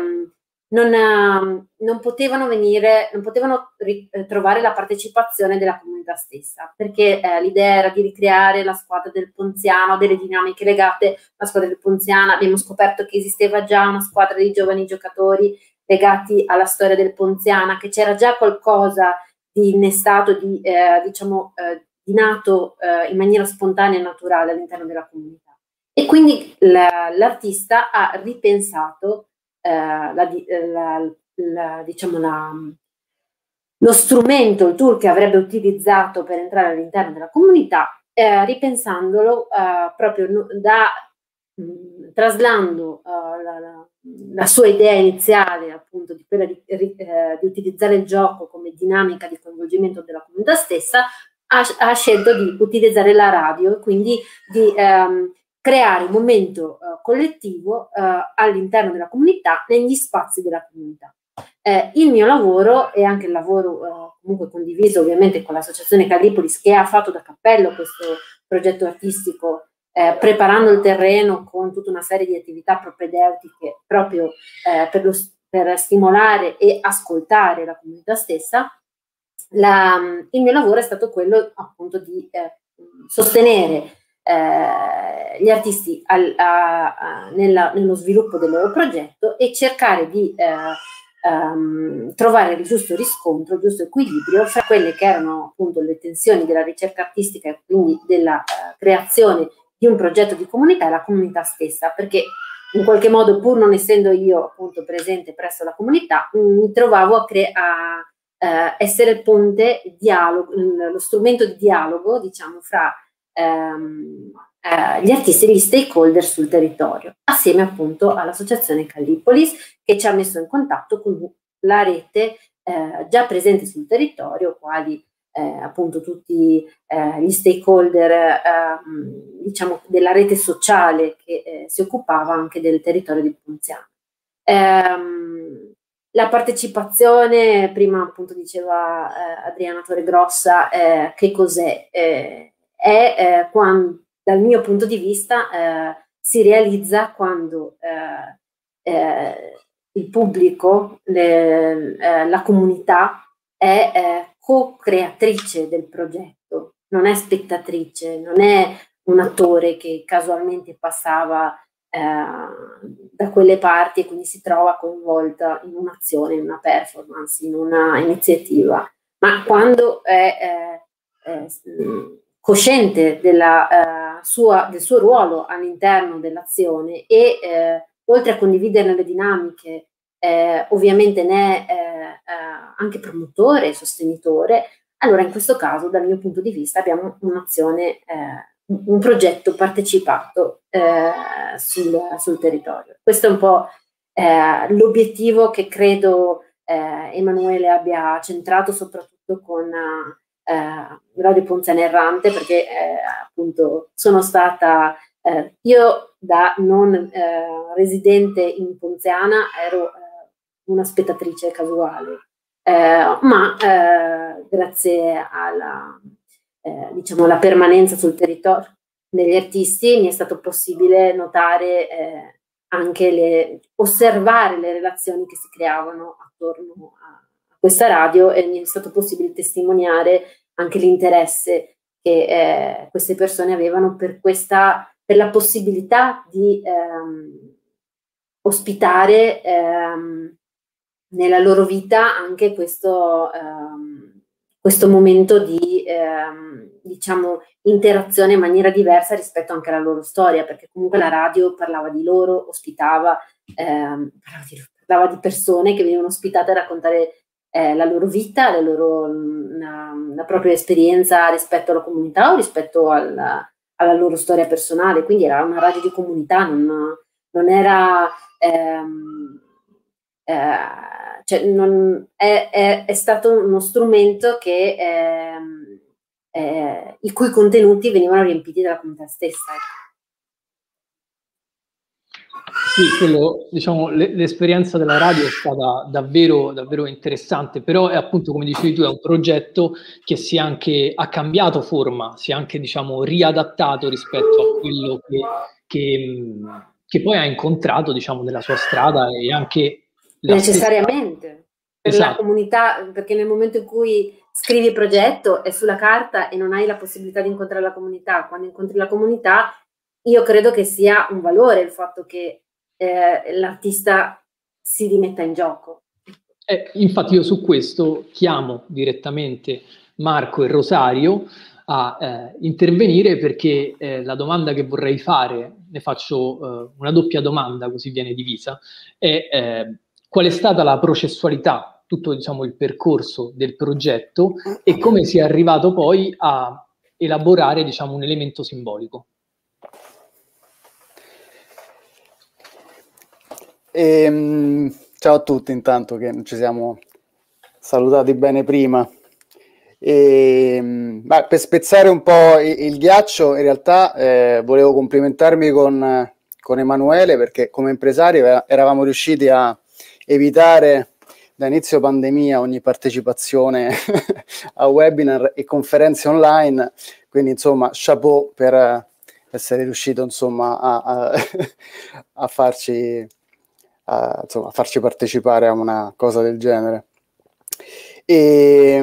non potevano trovare la partecipazione della comunità stessa, perché l'idea era di ricreare la squadra del Ponziano, delle dinamiche legate alla squadra del Ponziano. Abbiamo scoperto che esisteva già una squadra di giovani giocatori legati alla storia del Ponziana, che c'era già qualcosa di innestato, di nato in maniera spontanea e naturale all'interno della comunità. E quindi l'artista ha ripensato lo strumento, il tool che avrebbe utilizzato per entrare all'interno della comunità, ripensandolo proprio traslando la sua idea iniziale, appunto, di quella di utilizzare il gioco come dinamica di coinvolgimento della comunità stessa, ha scelto di utilizzare la radio e quindi di creare un momento collettivo all'interno della comunità, negli spazi della comunità. Il mio lavoro e anche il lavoro comunque condiviso ovviamente con l'associazione Callipolis, che ha fatto da cappello questo progetto artistico, preparando il terreno con tutta una serie di attività propedeutiche proprio per stimolare e ascoltare la comunità stessa. Il mio lavoro è stato quello appunto di sostenere gli artisti nello sviluppo del loro progetto e cercare di trovare il giusto riscontro, il giusto equilibrio fra quelle che erano appunto le tensioni della ricerca artistica e quindi della creazione di un progetto di comunità e la comunità stessa, perché in qualche modo, pur non essendo io appunto presente presso la comunità, mi trovavo a essere il ponte, dialogo, lo strumento di dialogo, diciamo, fra gli artisti e gli stakeholder sul territorio, assieme appunto all'associazione Callipolis, che ci ha messo in contatto con la rete già presente sul territorio, quali appunto tutti gli stakeholder diciamo della rete sociale che si occupava anche del territorio di Ponziano. La partecipazione, prima appunto diceva Adriana Torregrossa, che cos'è? Quando, dal mio punto di vista, si realizza quando il pubblico, la comunità è co-creatrice del progetto, non è spettatrice, non è un attore che casualmente passava da quelle parti e quindi si trova coinvolta in un'azione, in una performance, in una iniziativa, ma quando è cosciente del suo ruolo all'interno dell'azione e oltre a condividerne le dinamiche, ovviamente ne è anche promotore e sostenitore, allora in questo caso dal mio punto di vista abbiamo un'azione, un progetto partecipato sul territorio. Questo è un po' l'obiettivo che credo Emanuele abbia centrato soprattutto con Radio Ponziana Errante, perché appunto sono stata io da non residente in Ponziana ero una spettatrice casuale, ma grazie alla diciamo alla permanenza sul territorio degli artisti mi è stato possibile notare anche osservare le relazioni che si creavano attorno a questa radio e mi è stato possibile testimoniare anche l'interesse che queste persone avevano per la possibilità di ospitare nella loro vita anche questo momento di diciamo interazione in maniera diversa rispetto anche alla loro storia, perché comunque la radio parlava di loro, ospitava, parlava di persone che venivano ospitate a raccontare la loro vita, la propria esperienza rispetto alla comunità o rispetto alla loro storia personale, quindi era una radio di comunità, non era cioè è stato uno strumento che i cui contenuti venivano riempiti dalla comunità stessa. quello, diciamo, l'esperienza della radio è stata davvero, davvero interessante, però è appunto, come dicevi tu, è un progetto che ha cambiato forma, si è anche, diciamo, riadattato rispetto a quello che poi ha incontrato, diciamo, nella sua strada e anche necessariamente per la esatto. comunità, perché nel momento in cui scrivi il progetto è sulla carta e non hai la possibilità di incontrare la comunità. Quando incontri la comunità, io credo che sia un valore il fatto che l'artista si rimetta in gioco. Infatti io su questo chiamo direttamente Marco e Rosario a intervenire, perché la domanda che vorrei fare, ne faccio una doppia domanda così viene divisa, è qual è stata la processualità, tutto, diciamo, il percorso del progetto e come si è arrivato poi a elaborare, diciamo, un elemento simbolico. Ciao a tutti, intanto, che non ci siamo salutati bene prima. Per spezzare un po' il ghiaccio, in realtà volevo complimentarmi con Emanuele, perché come impresari eravamo riusciti a evitare da inizio pandemia ogni partecipazione a webinar e conferenze online, quindi insomma chapeau per essere riuscito insomma a farci partecipare a una cosa del genere. Che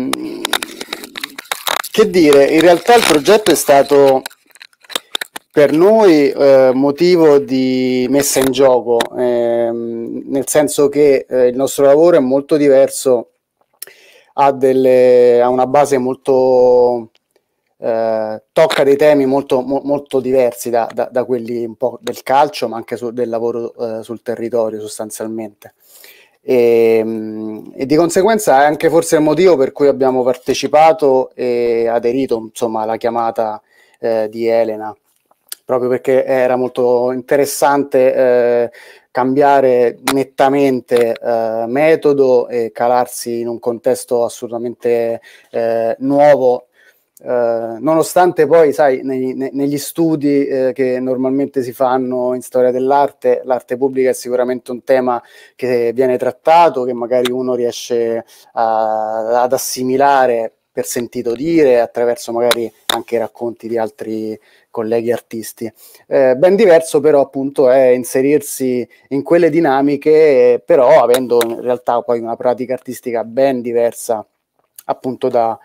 dire, in realtà il progetto è stato per noi motivo di messa in gioco, nel senso che il nostro lavoro è molto diverso, ha una base molto tocca dei temi molto diversi da quelli un po' del calcio, ma anche del lavoro sul territorio sostanzialmente. E di conseguenza è anche forse il motivo per cui abbiamo partecipato e aderito, insomma, alla chiamata di Elena, proprio perché era molto interessante cambiare nettamente metodo e calarsi in un contesto assolutamente nuovo, nonostante poi, sai, negli studi che normalmente si fanno in storia dell'arte, l'arte pubblica è sicuramente un tema che viene trattato, che magari uno riesce ad assimilare per sentito dire, attraverso magari anche i racconti di altri colleghi artisti. Ben diverso però appunto è inserirsi in quelle dinamiche, però avendo in realtà poi una pratica artistica ben diversa appunto da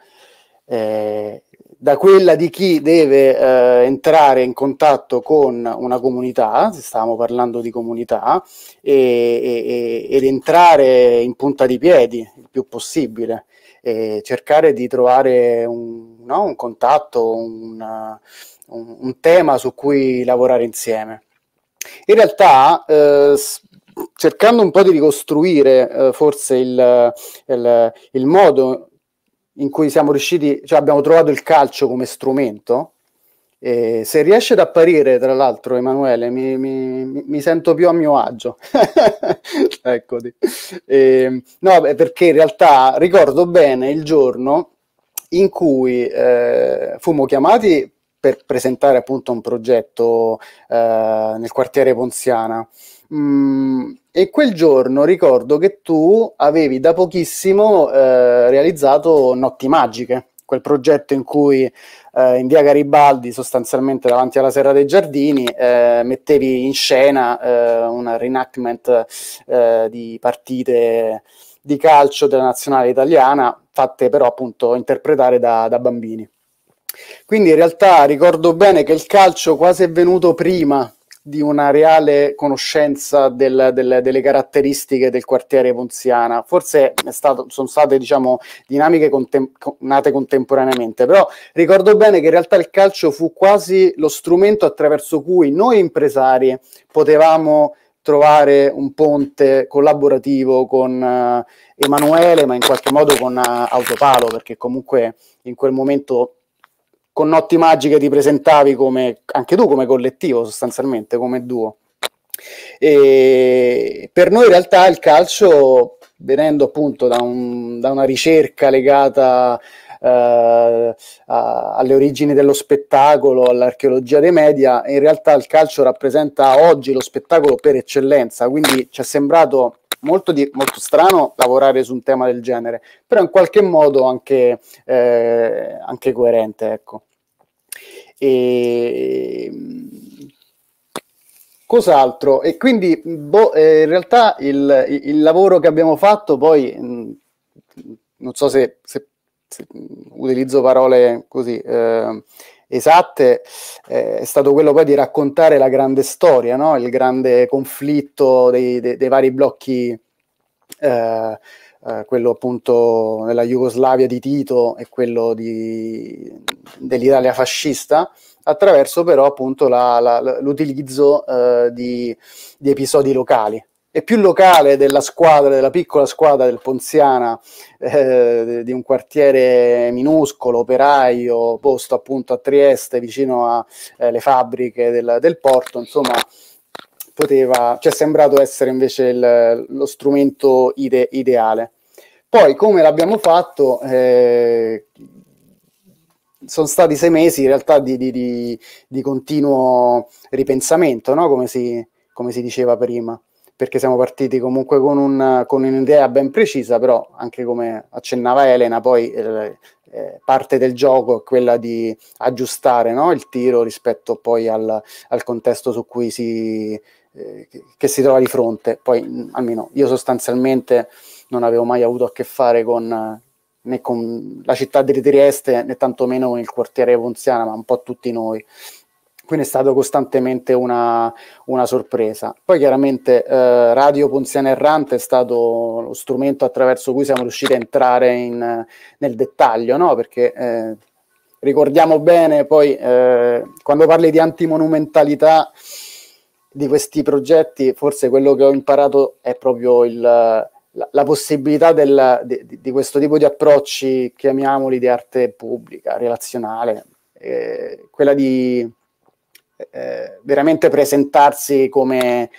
quella di chi deve entrare in contatto con una comunità, se stavamo parlando di comunità, ed entrare in punta di piedi il più possibile, e cercare di trovare un contatto, un tema su cui lavorare insieme. In realtà, cercando un po' di ricostruire forse il modo in cui siamo riusciti, cioè abbiamo trovato il calcio come strumento, se riesce ad apparire, tra l'altro, Emanuele, mi sento più a mio agio. Eccoti. No, perché in realtà ricordo bene il giorno in cui fummo chiamati per presentare appunto un progetto nel quartiere Ponziana. E quel giorno ricordo che tu avevi da pochissimo realizzato Notti Magiche, quel progetto in cui in via Garibaldi, sostanzialmente davanti alla Serra dei Giardini, mettevi in scena un reenactment di partite di calcio della nazionale italiana, fatte però appunto interpretare da bambini. Quindi in realtà ricordo bene che il calcio quasi è venuto prima di una reale conoscenza delle caratteristiche del quartiere Ponziana. Forse sono state, diciamo, dinamiche nate contemporaneamente, però ricordo bene che in realtà il calcio fu quasi lo strumento attraverso cui noi impresari potevamo trovare un ponte collaborativo con Emanuele, ma in qualche modo con Autopalo, perché comunque in quel momento con Notti Magiche ti presentavi anche tu come collettivo, sostanzialmente, come duo. E per noi in realtà il calcio, venendo appunto da una ricerca legata alle origini dello spettacolo, all'archeologia dei media, in realtà il calcio rappresenta oggi lo spettacolo per eccellenza, quindi ci è sembrato molto strano lavorare su un tema del genere, però in qualche modo anche coerente, ecco. E cos'altro? E quindi in realtà il lavoro che abbiamo fatto poi, non so se utilizzo parole così esatte, è stato quello poi di raccontare la grande storia, no? Il grande conflitto dei vari blocchi, quello appunto della Jugoslavia di Tito e quello dell'Italia fascista, attraverso però appunto l'utilizzo di episodi locali. E più locale della piccola squadra del Ponziana, di un quartiere minuscolo, operaio, posto appunto a Trieste, vicino alle fabbriche del porto, insomma, ci è sembrato essere invece lo strumento ideale. Poi, come l'abbiamo fatto, sono stati 6 mesi in realtà di continuo ripensamento, no? Come si diceva prima, perché siamo partiti comunque con un'idea ben precisa, però anche come accennava Elena, poi parte del gioco è quella di aggiustare, no? Il tiro rispetto poi al contesto su cui che si trova di fronte. Poi almeno io sostanzialmente non avevo mai avuto a che fare né con la città di Trieste né tantomeno con il quartiere Ponziana, ma un po' tutti noi. Quindi è stato costantemente una sorpresa. Poi chiaramente Radio Ponziana Errante è stato lo strumento attraverso cui siamo riusciti a entrare nel dettaglio, no? Perché ricordiamo bene poi quando parli di antimonumentalità di questi progetti, forse quello che ho imparato è proprio la possibilità di questo tipo di approcci, chiamiamoli di arte pubblica, relazionale, quella di veramente presentarsi come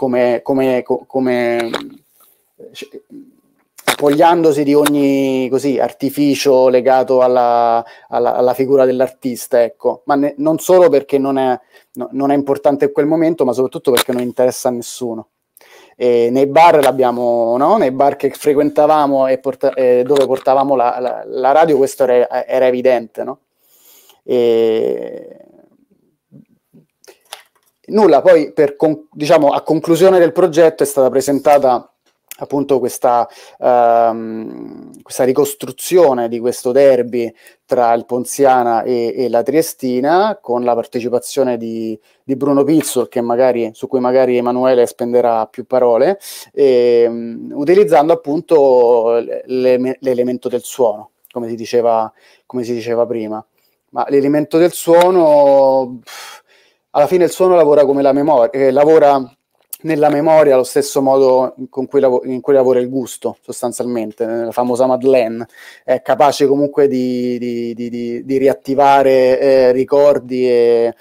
spogliandosi di ogni artificio legato alla figura dell'artista, ecco. Ma non solo perché non è importante in quel momento, ma soprattutto perché non interessa a nessuno. E nei bar l'abbiamo, no? Nei bar che frequentavamo e dove portavamo la radio, questo era evidente, no? Nulla, poi a conclusione del progetto è stata presentata appunto questa ricostruzione di questo derby tra il Ponziana e la Triestina, con la partecipazione di Bruno Pizzo, su cui magari Emanuele spenderà più parole, utilizzando appunto l'elemento del suono, come si diceva prima. Ma l'elemento del suono, alla fine il suono lavora come la memoria, lavora nella memoria allo stesso modo in cui lavora il gusto, sostanzialmente, nella famosa Madeleine. È capace comunque di riattivare ricordi ed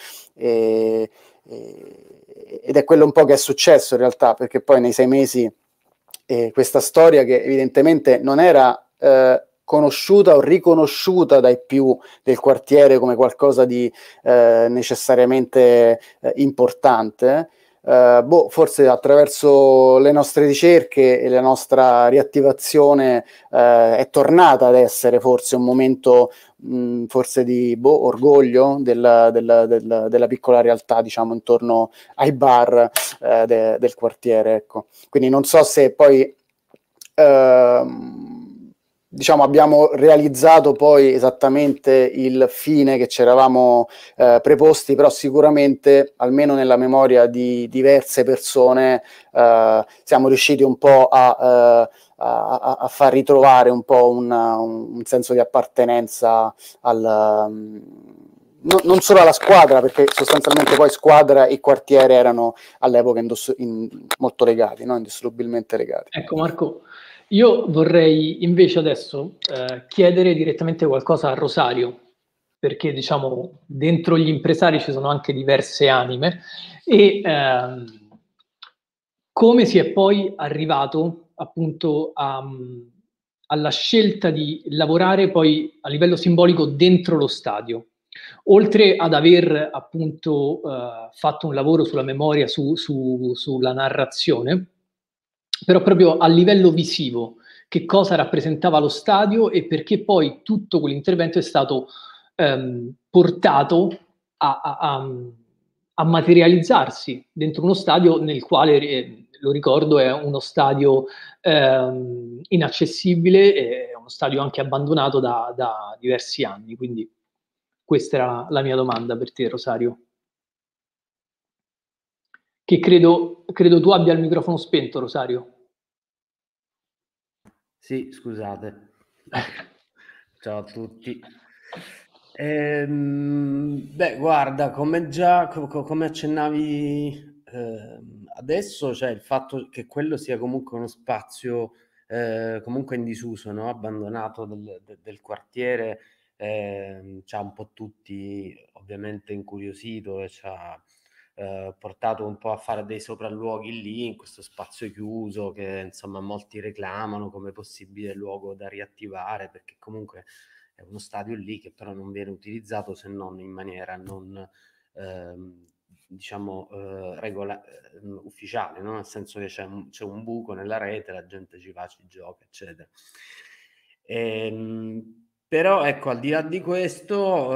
è quello un po' che è successo in realtà, perché poi nei 6 mesi questa storia, che evidentemente non era conosciuta o riconosciuta dai più del quartiere come qualcosa di necessariamente importante, forse attraverso le nostre ricerche e la nostra riattivazione è tornata ad essere forse un momento forse di orgoglio della piccola realtà, diciamo, intorno ai bar del quartiere, ecco. Quindi non so se poi diciamo abbiamo realizzato poi esattamente il fine che ci eravamo preposti, però sicuramente, almeno nella memoria di diverse persone, siamo riusciti un po' a far ritrovare un po' un senso di appartenenza non solo alla squadra, perché sostanzialmente poi squadra e quartiere erano all'epoca molto legati, no? Indissolubilmente legati. Ecco Marco, io vorrei invece adesso chiedere direttamente qualcosa a Rosario, perché diciamo dentro gli impresari ci sono anche diverse anime, e come si è poi arrivato appunto alla scelta di lavorare poi a livello simbolico dentro lo stadio. Oltre ad aver appunto fatto un lavoro sulla memoria, sulla narrazione, però proprio a livello visivo, che cosa rappresentava lo stadio e perché poi tutto quell'intervento è stato portato a materializzarsi dentro uno stadio nel quale, lo ricordo, è uno stadio inaccessibile, è uno stadio anche abbandonato da diversi anni. Quindi questa era la mia domanda per te, Rosario. Che credo tu abbia il microfono spento, Rosario. Sì, scusate. Ciao a tutti. Guarda, come accennavi adesso, cioè il fatto che quello sia comunque uno spazio comunque in disuso, no? Abbandonato del quartiere, ci ha un po' tutti ovviamente incuriosito e ci ha portato un po' a fare dei sopralluoghi lì in questo spazio chiuso che insomma molti reclamano come possibile luogo da riattivare, perché comunque è uno stadio lì che però non viene utilizzato se non in maniera non ufficiale, no? Nel senso che c'è un buco nella rete, la gente ci va, ci gioca, eccetera. Però ecco, al di là di questo,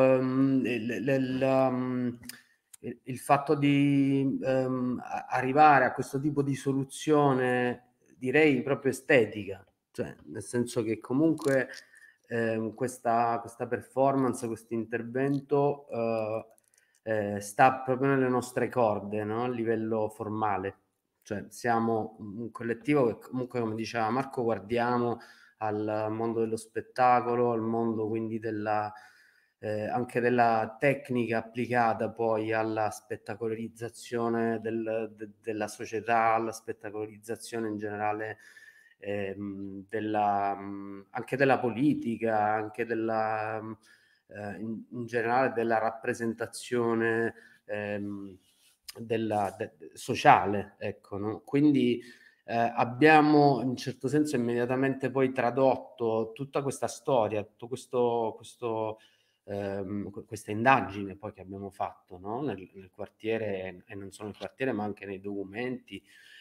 il fatto di arrivare a questo tipo di soluzione, direi proprio estetica, cioè nel senso che comunque questa performance, questo intervento sta proprio nelle nostre corde, no? A livello formale, cioè siamo un collettivo che comunque, come diceva Marco, guardiamo al mondo dello spettacolo, al mondo quindi anche della tecnica applicata poi alla spettacolarizzazione della società, alla spettacolarizzazione in generale anche della politica, anche in generale della rappresentazione sociale, ecco, no? Quindi abbiamo in un certo senso immediatamente poi tradotto tutta questa storia, tutto questa indagine poi che abbiamo fatto, no? nel quartiere, e non solo nel quartiere ma anche nei documenti,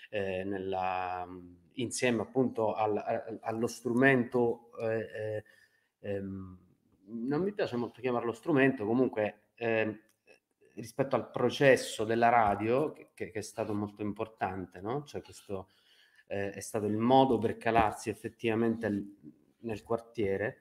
insieme appunto allo strumento, non mi piace molto chiamarlo strumento, comunque rispetto al processo della radio che è stato molto importante, no? Cioè questo è stato il modo per calarsi effettivamente nel quartiere.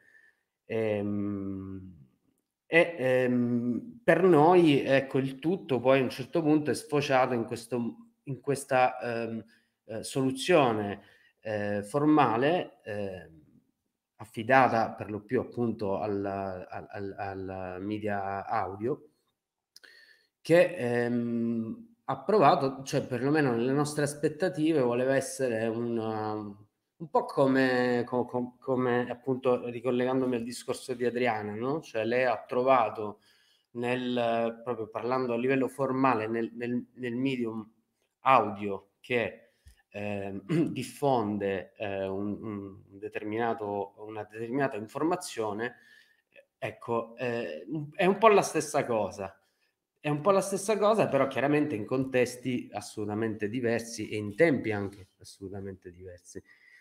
Per noi, ecco, il tutto poi a un certo punto è sfociato in questa soluzione formale affidata per lo più appunto al media audio, che ha provato, cioè perlomeno nelle nostre aspettative voleva essere un po' come appunto, ricollegandomi al discorso di Adriana, no? Cioè lei ha trovato proprio parlando a livello formale nel medium audio che diffonde una determinata informazione, ecco, è un po' la stessa cosa. È un po' la stessa cosa, però chiaramente in contesti assolutamente diversi e in tempi anche assolutamente diversi.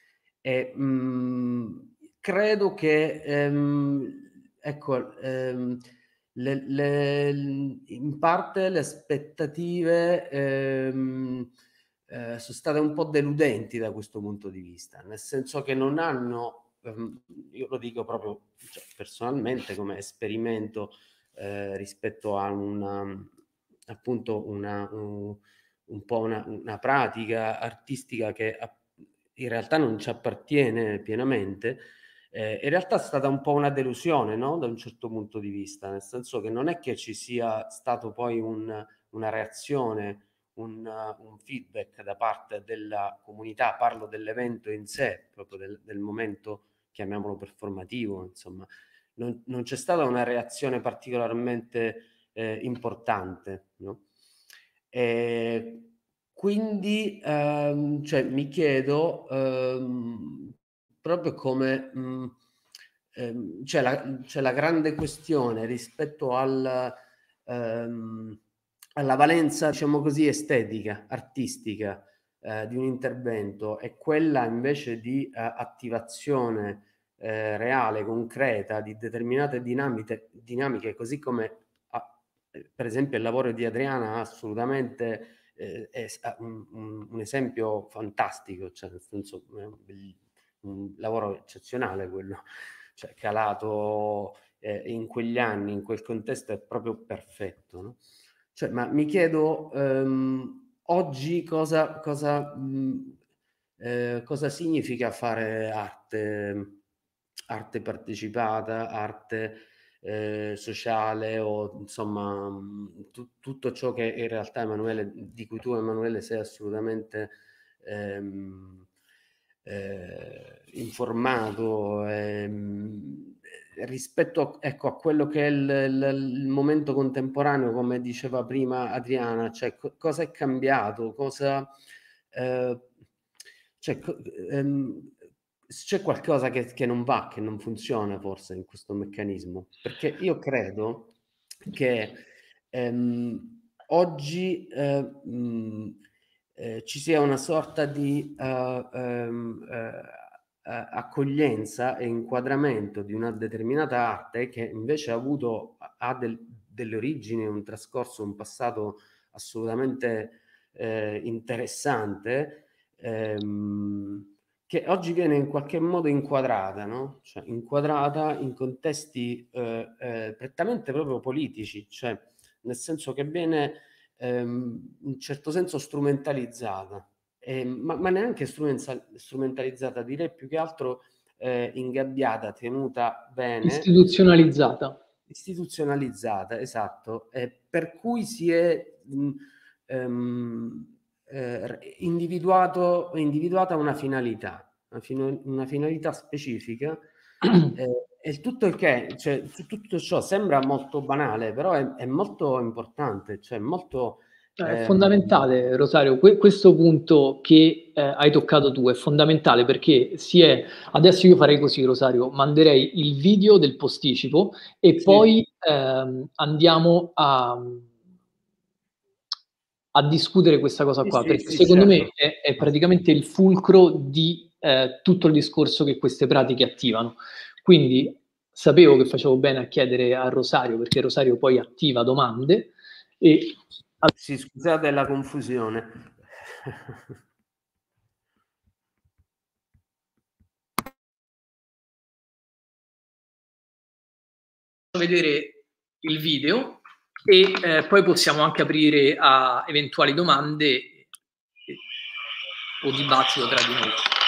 Credo che ecco, in parte le aspettative sono state un po' deludenti da questo punto di vista, nel senso che non hanno, io lo dico proprio personalmente come esperimento, rispetto a appunto un po' una pratica artistica che in realtà non ci appartiene pienamente. In realtà è stata un po' una delusione, no? Da un certo punto di vista, nel senso che non è che ci sia stato poi una reazione, un feedback da parte della comunità, parlo dell'evento in sé, proprio del momento, chiamiamolo performativo, insomma. Non c'è stata una reazione particolarmente importante, no? Quindi cioè, mi chiedo proprio come c'è la grande questione rispetto alla valenza, diciamo così, estetica, artistica di un intervento, e quella invece di attivazione reale, concreta, di determinate dinamiche, così come per esempio il lavoro di Adriana assolutamente è un esempio fantastico, cioè nel senso un lavoro eccezionale quello, cioè calato in quegli anni, in quel contesto, è proprio perfetto, no? Cioè, ma mi chiedo oggi cosa significa fare arte partecipata, arte sociale, o insomma tutto ciò che in realtà di cui tu, Emanuele, sei assolutamente informato, rispetto, ecco, a quello che è il momento contemporaneo, come diceva prima Adriana, cioè cosa è cambiato, c'è qualcosa che non va, che non funziona forse in questo meccanismo, perché io credo che oggi ci sia una sorta di accoglienza e inquadramento di una determinata arte che invece ha delle origini, un trascorso, un passato assolutamente interessante, che oggi viene in qualche modo inquadrata, no? Cioè, inquadrata in contesti prettamente proprio politici, cioè nel senso che viene in certo senso strumentalizzata, ma neanche strumentalizzata, direi più che altro ingabbiata, tenuta bene. Istituzionalizzata, esatto, per cui si è individuata una finalità, una finalità specifica. E tutto il che, cioè, tutto ciò sembra molto banale, però è molto importante, cioè molto è fondamentale, Rosario. Questo punto che hai toccato tu è fondamentale, perché adesso io farei così, Rosario, manderei il video del posticipo e Sì. poi andiamo a discutere questa cosa qua, perché secondo me è praticamente il fulcro di tutto il discorso che queste pratiche attivano. Quindi sapevo che facevo bene a chiedere a Rosario, perché Rosario poi attiva domande. Sì, scusate la confusione. Vedere il video e poi possiamo anche aprire a eventuali domande o dibattito tra di noi.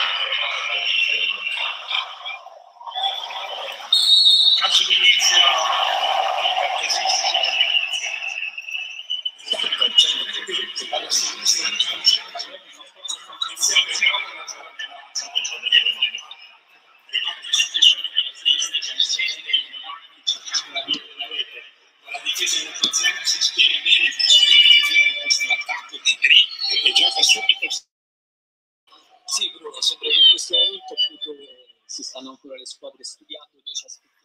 La difesa del Gonzaga si spiega bene questo attacco di Gri e gioca subito. Sì, Bruno, sembra che in questo momento appunto si stanno ancora le squadre studiando, noi ci aspettiamo.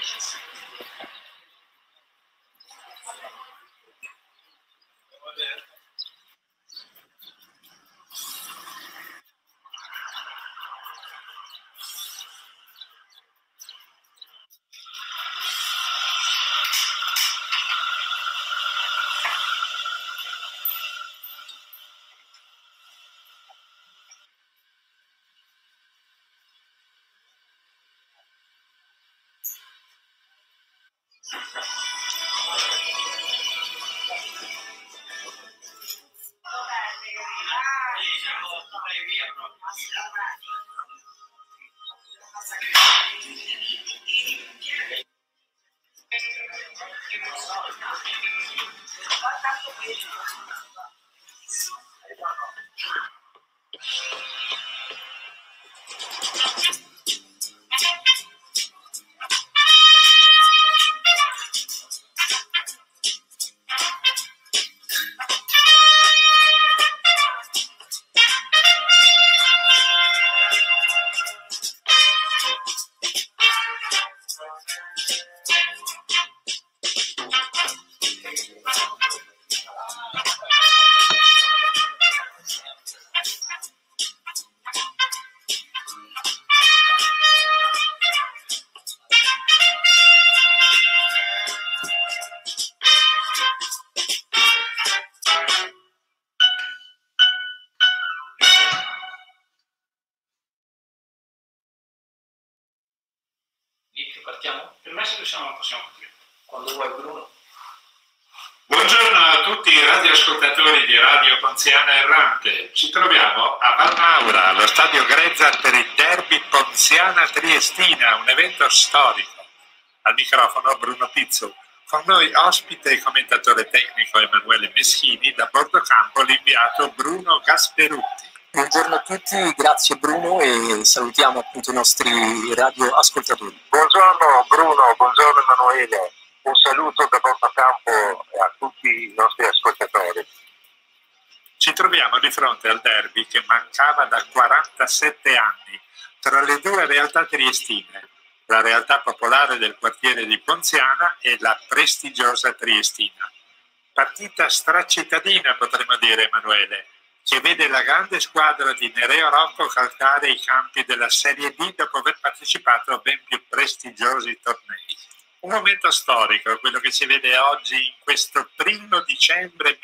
Partiamo? Per me se riusciamo possiamo partire. Quando vuoi, Bruno. Buongiorno a tutti i radioascoltatori di Radio Ponziana Errante. Ci troviamo a Valmaura, allo stadio Grezza, per il derby Ponziana-Triestina, un evento storico. Al microfono Bruno Pizzo, con noi ospite e commentatore tecnico Emanuele Meschini, da bordo campo l'inviato Bruno Gasperutti. Buongiorno a tutti, grazie Bruno e salutiamo appunto i nostri radioascoltatori. Buongiorno Bruno, buongiorno Emanuele, un saluto da bordo campo a tutti i nostri ascoltatori. Ci troviamo di fronte al derby che mancava da 47 anni tra le due realtà triestine, la realtà popolare del quartiere di Ponziana e la prestigiosa Triestina. Partita stracittadina, potremmo dire, Emanuele, che vede la grande squadra di Nereo Rocco calcare i campi della Serie D dopo aver partecipato a ben più prestigiosi tornei. Un momento storico, quello che si vede oggi in questo 1° dicembre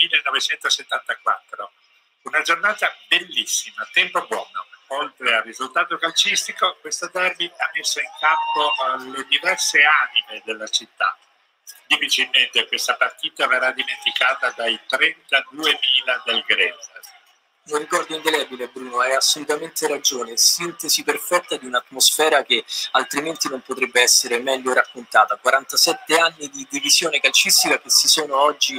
1974. Una giornata bellissima, tempo buono. Oltre al risultato calcistico, questo derby ha messo in campo le diverse anime della città. Difficilmente questa partita verrà dimenticata dai 32.000 del Grezza. Un ricordo indelebile, Bruno, hai assolutamente ragione, sintesi perfetta di un'atmosfera che altrimenti non potrebbe essere meglio raccontata. 47 anni di divisione calcistica che si sono oggi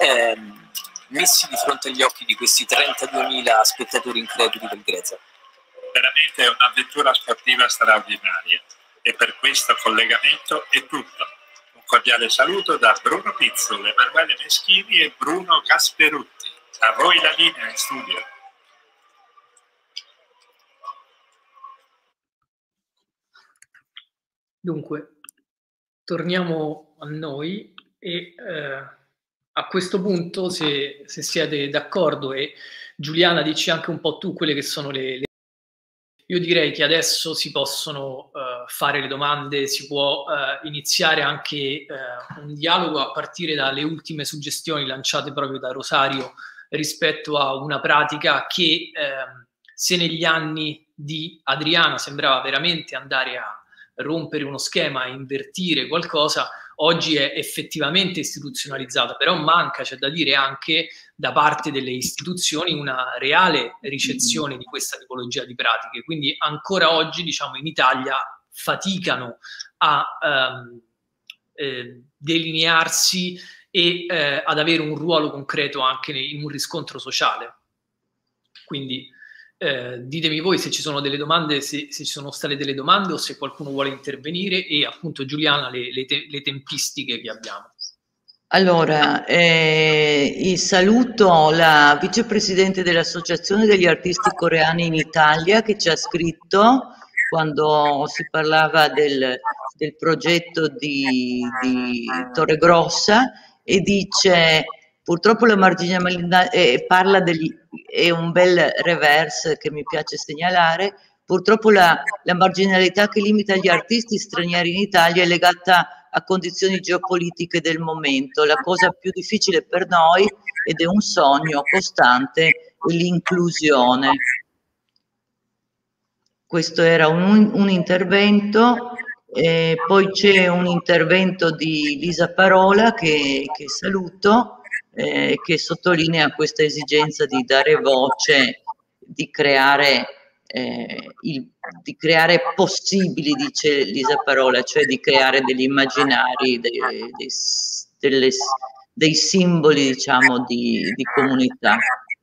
messi di fronte agli occhi di questi 32.000 spettatori increduli del Grezza. Veramente è un'avventura sportiva straordinaria e per questo collegamento è tutto. Un cordiale saluto da Bruno Pizzo, Emanuele Meschini e Bruno Gasperutti. A voi la linea in studio. Dunque, torniamo a noi e a questo punto, se siete d'accordo, e Giuliana dici anche un po' tu quelle che sono io direi che adesso si possono fare le domande, si può iniziare anche un dialogo a partire dalle ultime suggestioni lanciate proprio da Rosario rispetto a una pratica che se negli anni di Adriano sembrava veramente andare a rompere uno schema, a invertire qualcosa, oggi è effettivamente istituzionalizzata, però manca, c'è da dire, anche da parte delle istituzioni una reale ricezione di questa tipologia di pratiche, quindi ancora oggi, diciamo, in Italia faticano a delinearsi e ad avere un ruolo concreto anche in un riscontro sociale. Quindi ditemi voi se ci sono delle domande, se ci sono state delle domande o se qualcuno vuole intervenire, e appunto Giuliana le tempistiche che abbiamo. Allora, saluto la vicepresidente dell'Associazione degli Artisti Coreani in Italia che ci ha scritto quando si parlava del del progetto di Torregrossa, e dice: purtroppo la marginalità, parla è un bel reverse che mi piace segnalare, purtroppo la marginalità che limita gli artisti stranieri in Italia è legata a condizioni geopolitiche del momento. La cosa più difficile per noi, ed è un sogno costante, è l'inclusione. Questo era un intervento. Poi c'è un intervento di Lisa Parola che saluto, che sottolinea questa esigenza di dare voce, di creare possibili, dice Lisa Parola, cioè di creare degli immaginari, dei simboli, diciamo, di comunità.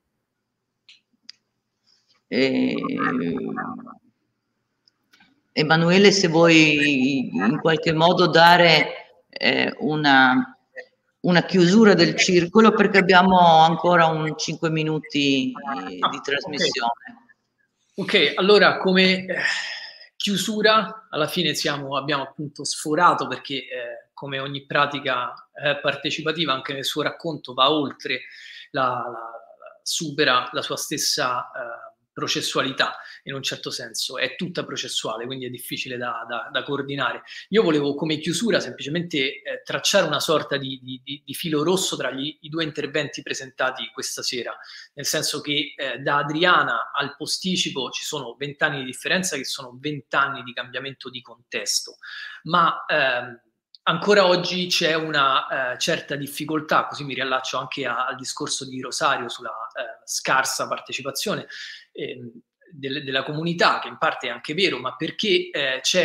Emanuele, se vuoi in qualche modo dare una chiusura del circolo, perché abbiamo ancora 5 minuti di trasmissione. Ok, allora come chiusura, alla fine abbiamo appunto sforato, perché come ogni pratica partecipativa, anche nel suo racconto va oltre, supera la sua stessa processualità, in un certo senso, è tutta processuale, quindi è difficile da coordinare. Io volevo come chiusura semplicemente tracciare una sorta di filo rosso tra i due interventi presentati questa sera, nel senso che da Adriana al posticipo ci sono 20 anni di differenza, che sono 20 anni di cambiamento di contesto, ma ancora oggi c'è una certa difficoltà, così mi riallaccio anche al discorso di Rosario sulla scarsa partecipazione della comunità, che in parte è anche vero, ma perché c'è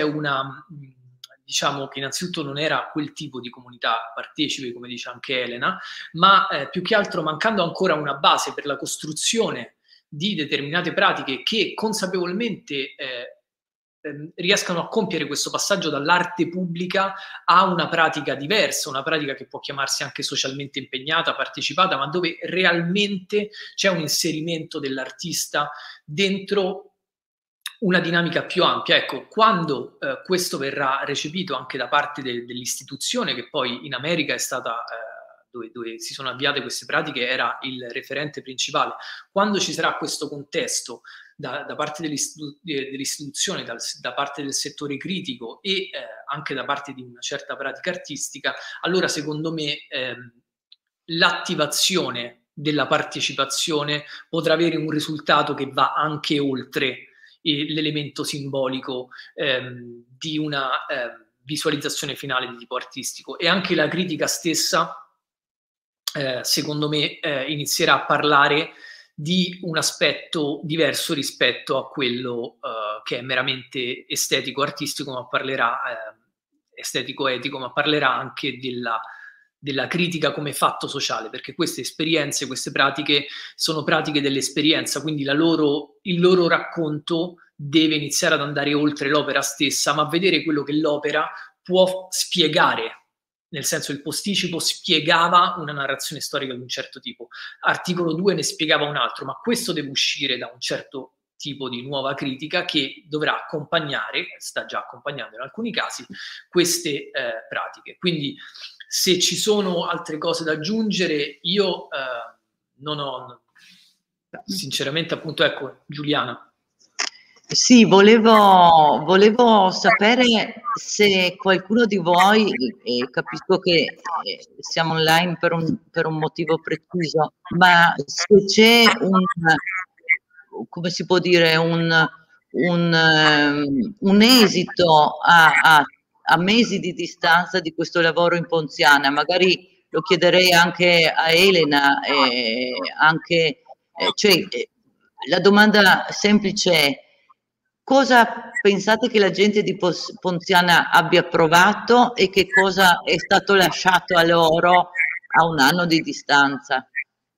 diciamo che innanzitutto non era quel tipo di comunità partecipe, come dice anche Elena, ma più che altro mancando ancora una base per la costruzione di determinate pratiche che consapevolmente riescano a compiere questo passaggio dall'arte pubblica a una pratica diversa, una pratica che può chiamarsi anche socialmente impegnata, partecipata, ma dove realmente c'è un inserimento dell'artista dentro una dinamica più ampia. Ecco, quando questo verrà recepito anche da parte dell'istituzione, che poi in America è stata dove si sono avviate queste pratiche, era il referente principale, quando ci sarà questo contesto da parte dell'istituzione, da parte del settore critico e anche da parte di una certa pratica artistica, allora secondo me l'attivazione della partecipazione potrà avere un risultato che va anche oltre l'elemento simbolico di una visualizzazione finale di tipo artistico, e anche la critica stessa secondo me inizierà a parlare di un aspetto diverso rispetto a quello che è meramente estetico-artistico, ma parlerà estetico-etico, ma parlerà anche della critica come fatto sociale, perché queste esperienze, queste pratiche sono pratiche dell'esperienza, quindi il loro racconto deve iniziare ad andare oltre l'opera stessa, ma vedere quello che l'opera può spiegare. Nel senso, il posticipo spiegava una narrazione storica di un certo tipo, articolo 2 ne spiegava un altro, ma questo deve uscire da un certo tipo di nuova critica che dovrà accompagnare, sta già accompagnando in alcuni casi, queste pratiche. Quindi se ci sono altre cose da aggiungere, io non ho, sinceramente, appunto, ecco, Giuliana. Sì, volevo sapere se qualcuno di voi, capisco che siamo online per un motivo preciso, ma se c'è come si può dire, un esito a mesi di distanza di questo lavoro in Ponziana. Magari lo chiederei anche a Elena, cioè, la domanda semplice è: cosa pensate che la gente di Ponziana abbia provato e che cosa è stato lasciato a loro a un anno di distanza?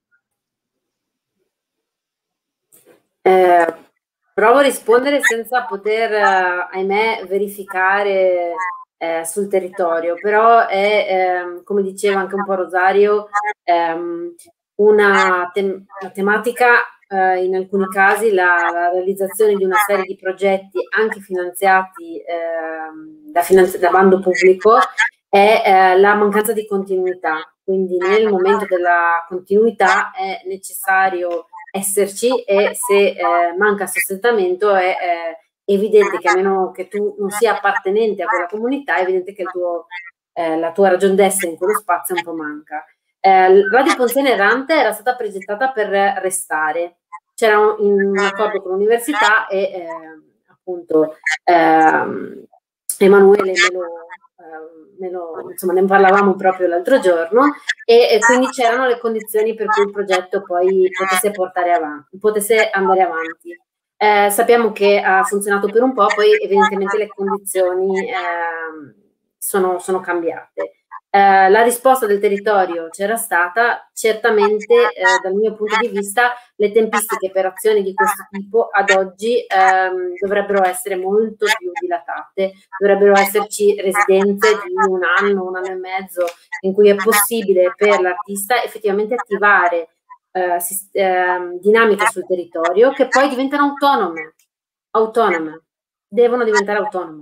Provo a rispondere senza poter, ahimè, verificare sul territorio, però è, come diceva anche un po' Rosario, una tematica, in alcuni casi la realizzazione di una serie di progetti anche finanziati da bando pubblico è la mancanza di continuità. Quindi nel momento della continuità è necessario esserci, e se manca sostentamento è evidente che, a meno che tu non sia appartenente a quella comunità, è evidente che la tua ragion d'essere in quello spazio un po' manca. Radio Ponziana Errante era stata progettata per restare. C'era un accordo con l'università e appunto Emanuele insomma, ne parlavamo proprio l'altro giorno, e quindi c'erano le condizioni per cui il progetto poi potesse andare avanti. Sappiamo che ha funzionato per un po', poi evidentemente le condizioni sono cambiate. La risposta del territorio c'era stata, certamente dal mio punto di vista le tempistiche per azioni di questo tipo ad oggi dovrebbero essere molto più dilatate, dovrebbero esserci residenze di un anno e mezzo in cui è possibile per l'artista effettivamente attivare dinamiche sul territorio che poi diventano autonome, devono diventare autonome.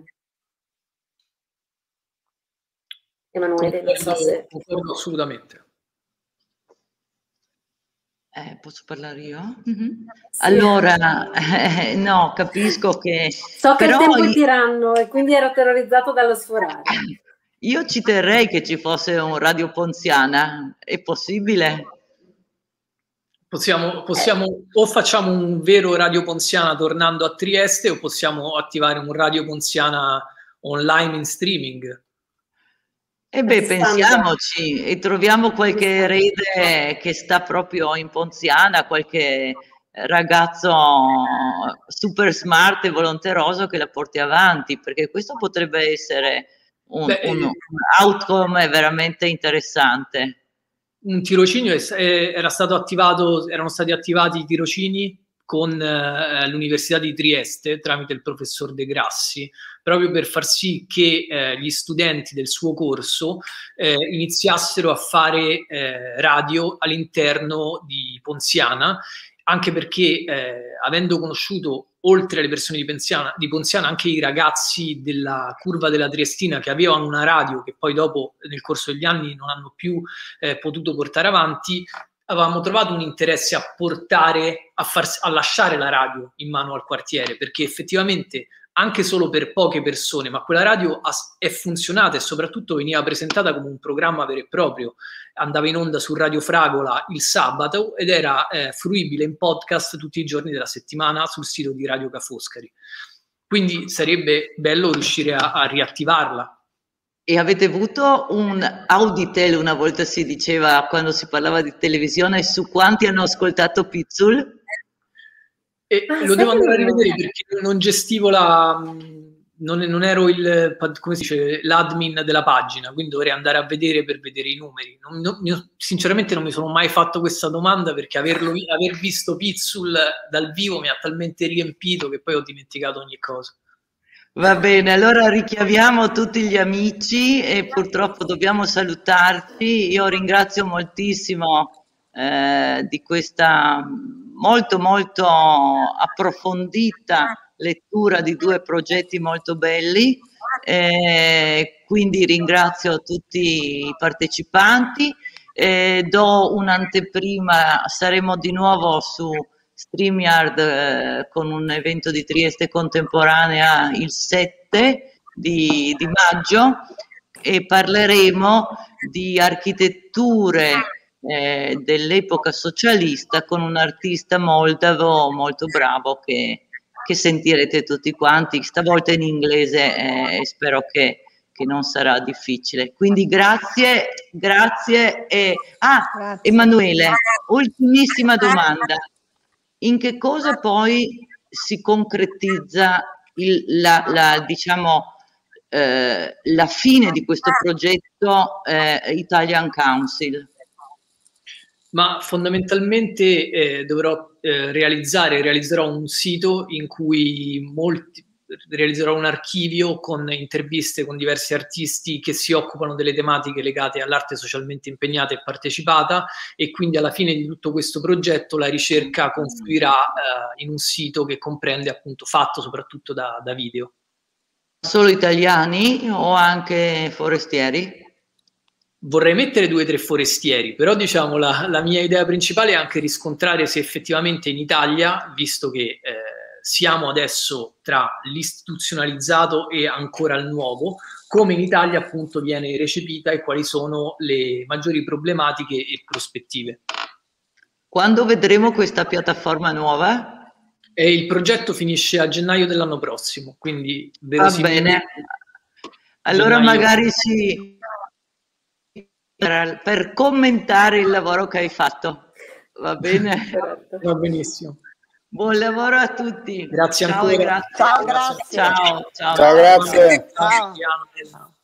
Emanuele, non so se... Concordo assolutamente. Posso parlare io? Sì. Allora, no, capisco che... So che però il tempo è tiranno e quindi ero terrorizzato dallo sforare. Io ci terrei che ci fosse un Radio Ponziana, è possibile? Possiamo o facciamo un vero Radio Ponziana tornando a Trieste, o possiamo attivare un Radio Ponziana online in streaming. E beh, pensiamoci e troviamo qualche erede che sta proprio in Ponziana, qualche ragazzo super smart e volonteroso che la porti avanti, perché questo potrebbe essere un outcome veramente interessante. Un tirocinio erano stati attivati i tirocini con l'Università di Trieste tramite il professor De Grassi, proprio per far sì che gli studenti del suo corso iniziassero a fare radio all'interno di Ponziana, anche perché avendo conosciuto, oltre alle persone di Ponziana, anche i ragazzi della Curva della Triestina che avevano una radio che poi dopo nel corso degli anni non hanno più potuto portare avanti, avevamo trovato un interesse a lasciare la radio in mano al quartiere, perché effettivamente anche solo per poche persone, ma quella radio è funzionata e soprattutto veniva presentata come un programma vero e proprio. Andava in onda su Radio Fragola il sabato ed era fruibile in podcast tutti i giorni della settimana sul sito di Radio Ca' Foscari. Quindi sarebbe bello riuscire a riattivarla. E avete avuto un Auditel, una volta si diceva quando si parlava di televisione, su quanti hanno ascoltato Pizzul? Lo devo andare a rivedere perché non gestivo non ero l'admin della pagina, quindi dovrei andare a vedere per vedere i numeri. Sinceramente non mi sono mai fatto questa domanda, perché aver visto Pizzul dal vivo mi ha talmente riempito che poi ho dimenticato ogni cosa. Va bene, allora richiamiamo tutti gli amici e purtroppo dobbiamo salutarci. Io ringrazio moltissimo di questa molto molto approfondita lettura di due progetti molto belli, quindi ringrazio tutti i partecipanti, do un'anteprima, saremo di nuovo su StreamYard con un evento di Trieste Contemporanea il 7 di maggio e parleremo di architetture dell'epoca socialista con un artista moldavo molto bravo che sentirete tutti quanti, stavolta in inglese, e spero che non sarà difficile. Quindi grazie. Grazie. Emanuele, ultimissima domanda. In che cosa poi si concretizza la fine di questo progetto Italian Council? Ma fondamentalmente realizzerò un sito in cui realizzerò un archivio con interviste con diversi artisti che si occupano delle tematiche legate all'arte socialmente impegnata e partecipata, e quindi alla fine di tutto questo progetto la ricerca confluirà in un sito che comprende appunto fatto soprattutto da video. Solo italiani o anche forestieri? Vorrei mettere 2 o 3 forestieri, però diciamo la mia idea principale è anche riscontrare se effettivamente in Italia, visto che siamo adesso tra l'istituzionalizzato e ancora il nuovo, come in Italia appunto viene recepita e quali sono le maggiori problematiche e prospettive. Quando vedremo questa piattaforma nuova? Il progetto finisce a gennaio dell'anno prossimo, quindi va bene. Allora magari sì, per commentare il lavoro che hai fatto, va bene? Va benissimo. Buon lavoro a tutti. Grazie ciao ancora. Grazie. Ciao, grazie. Ciao, ciao. Ciao, grazie. Ciao.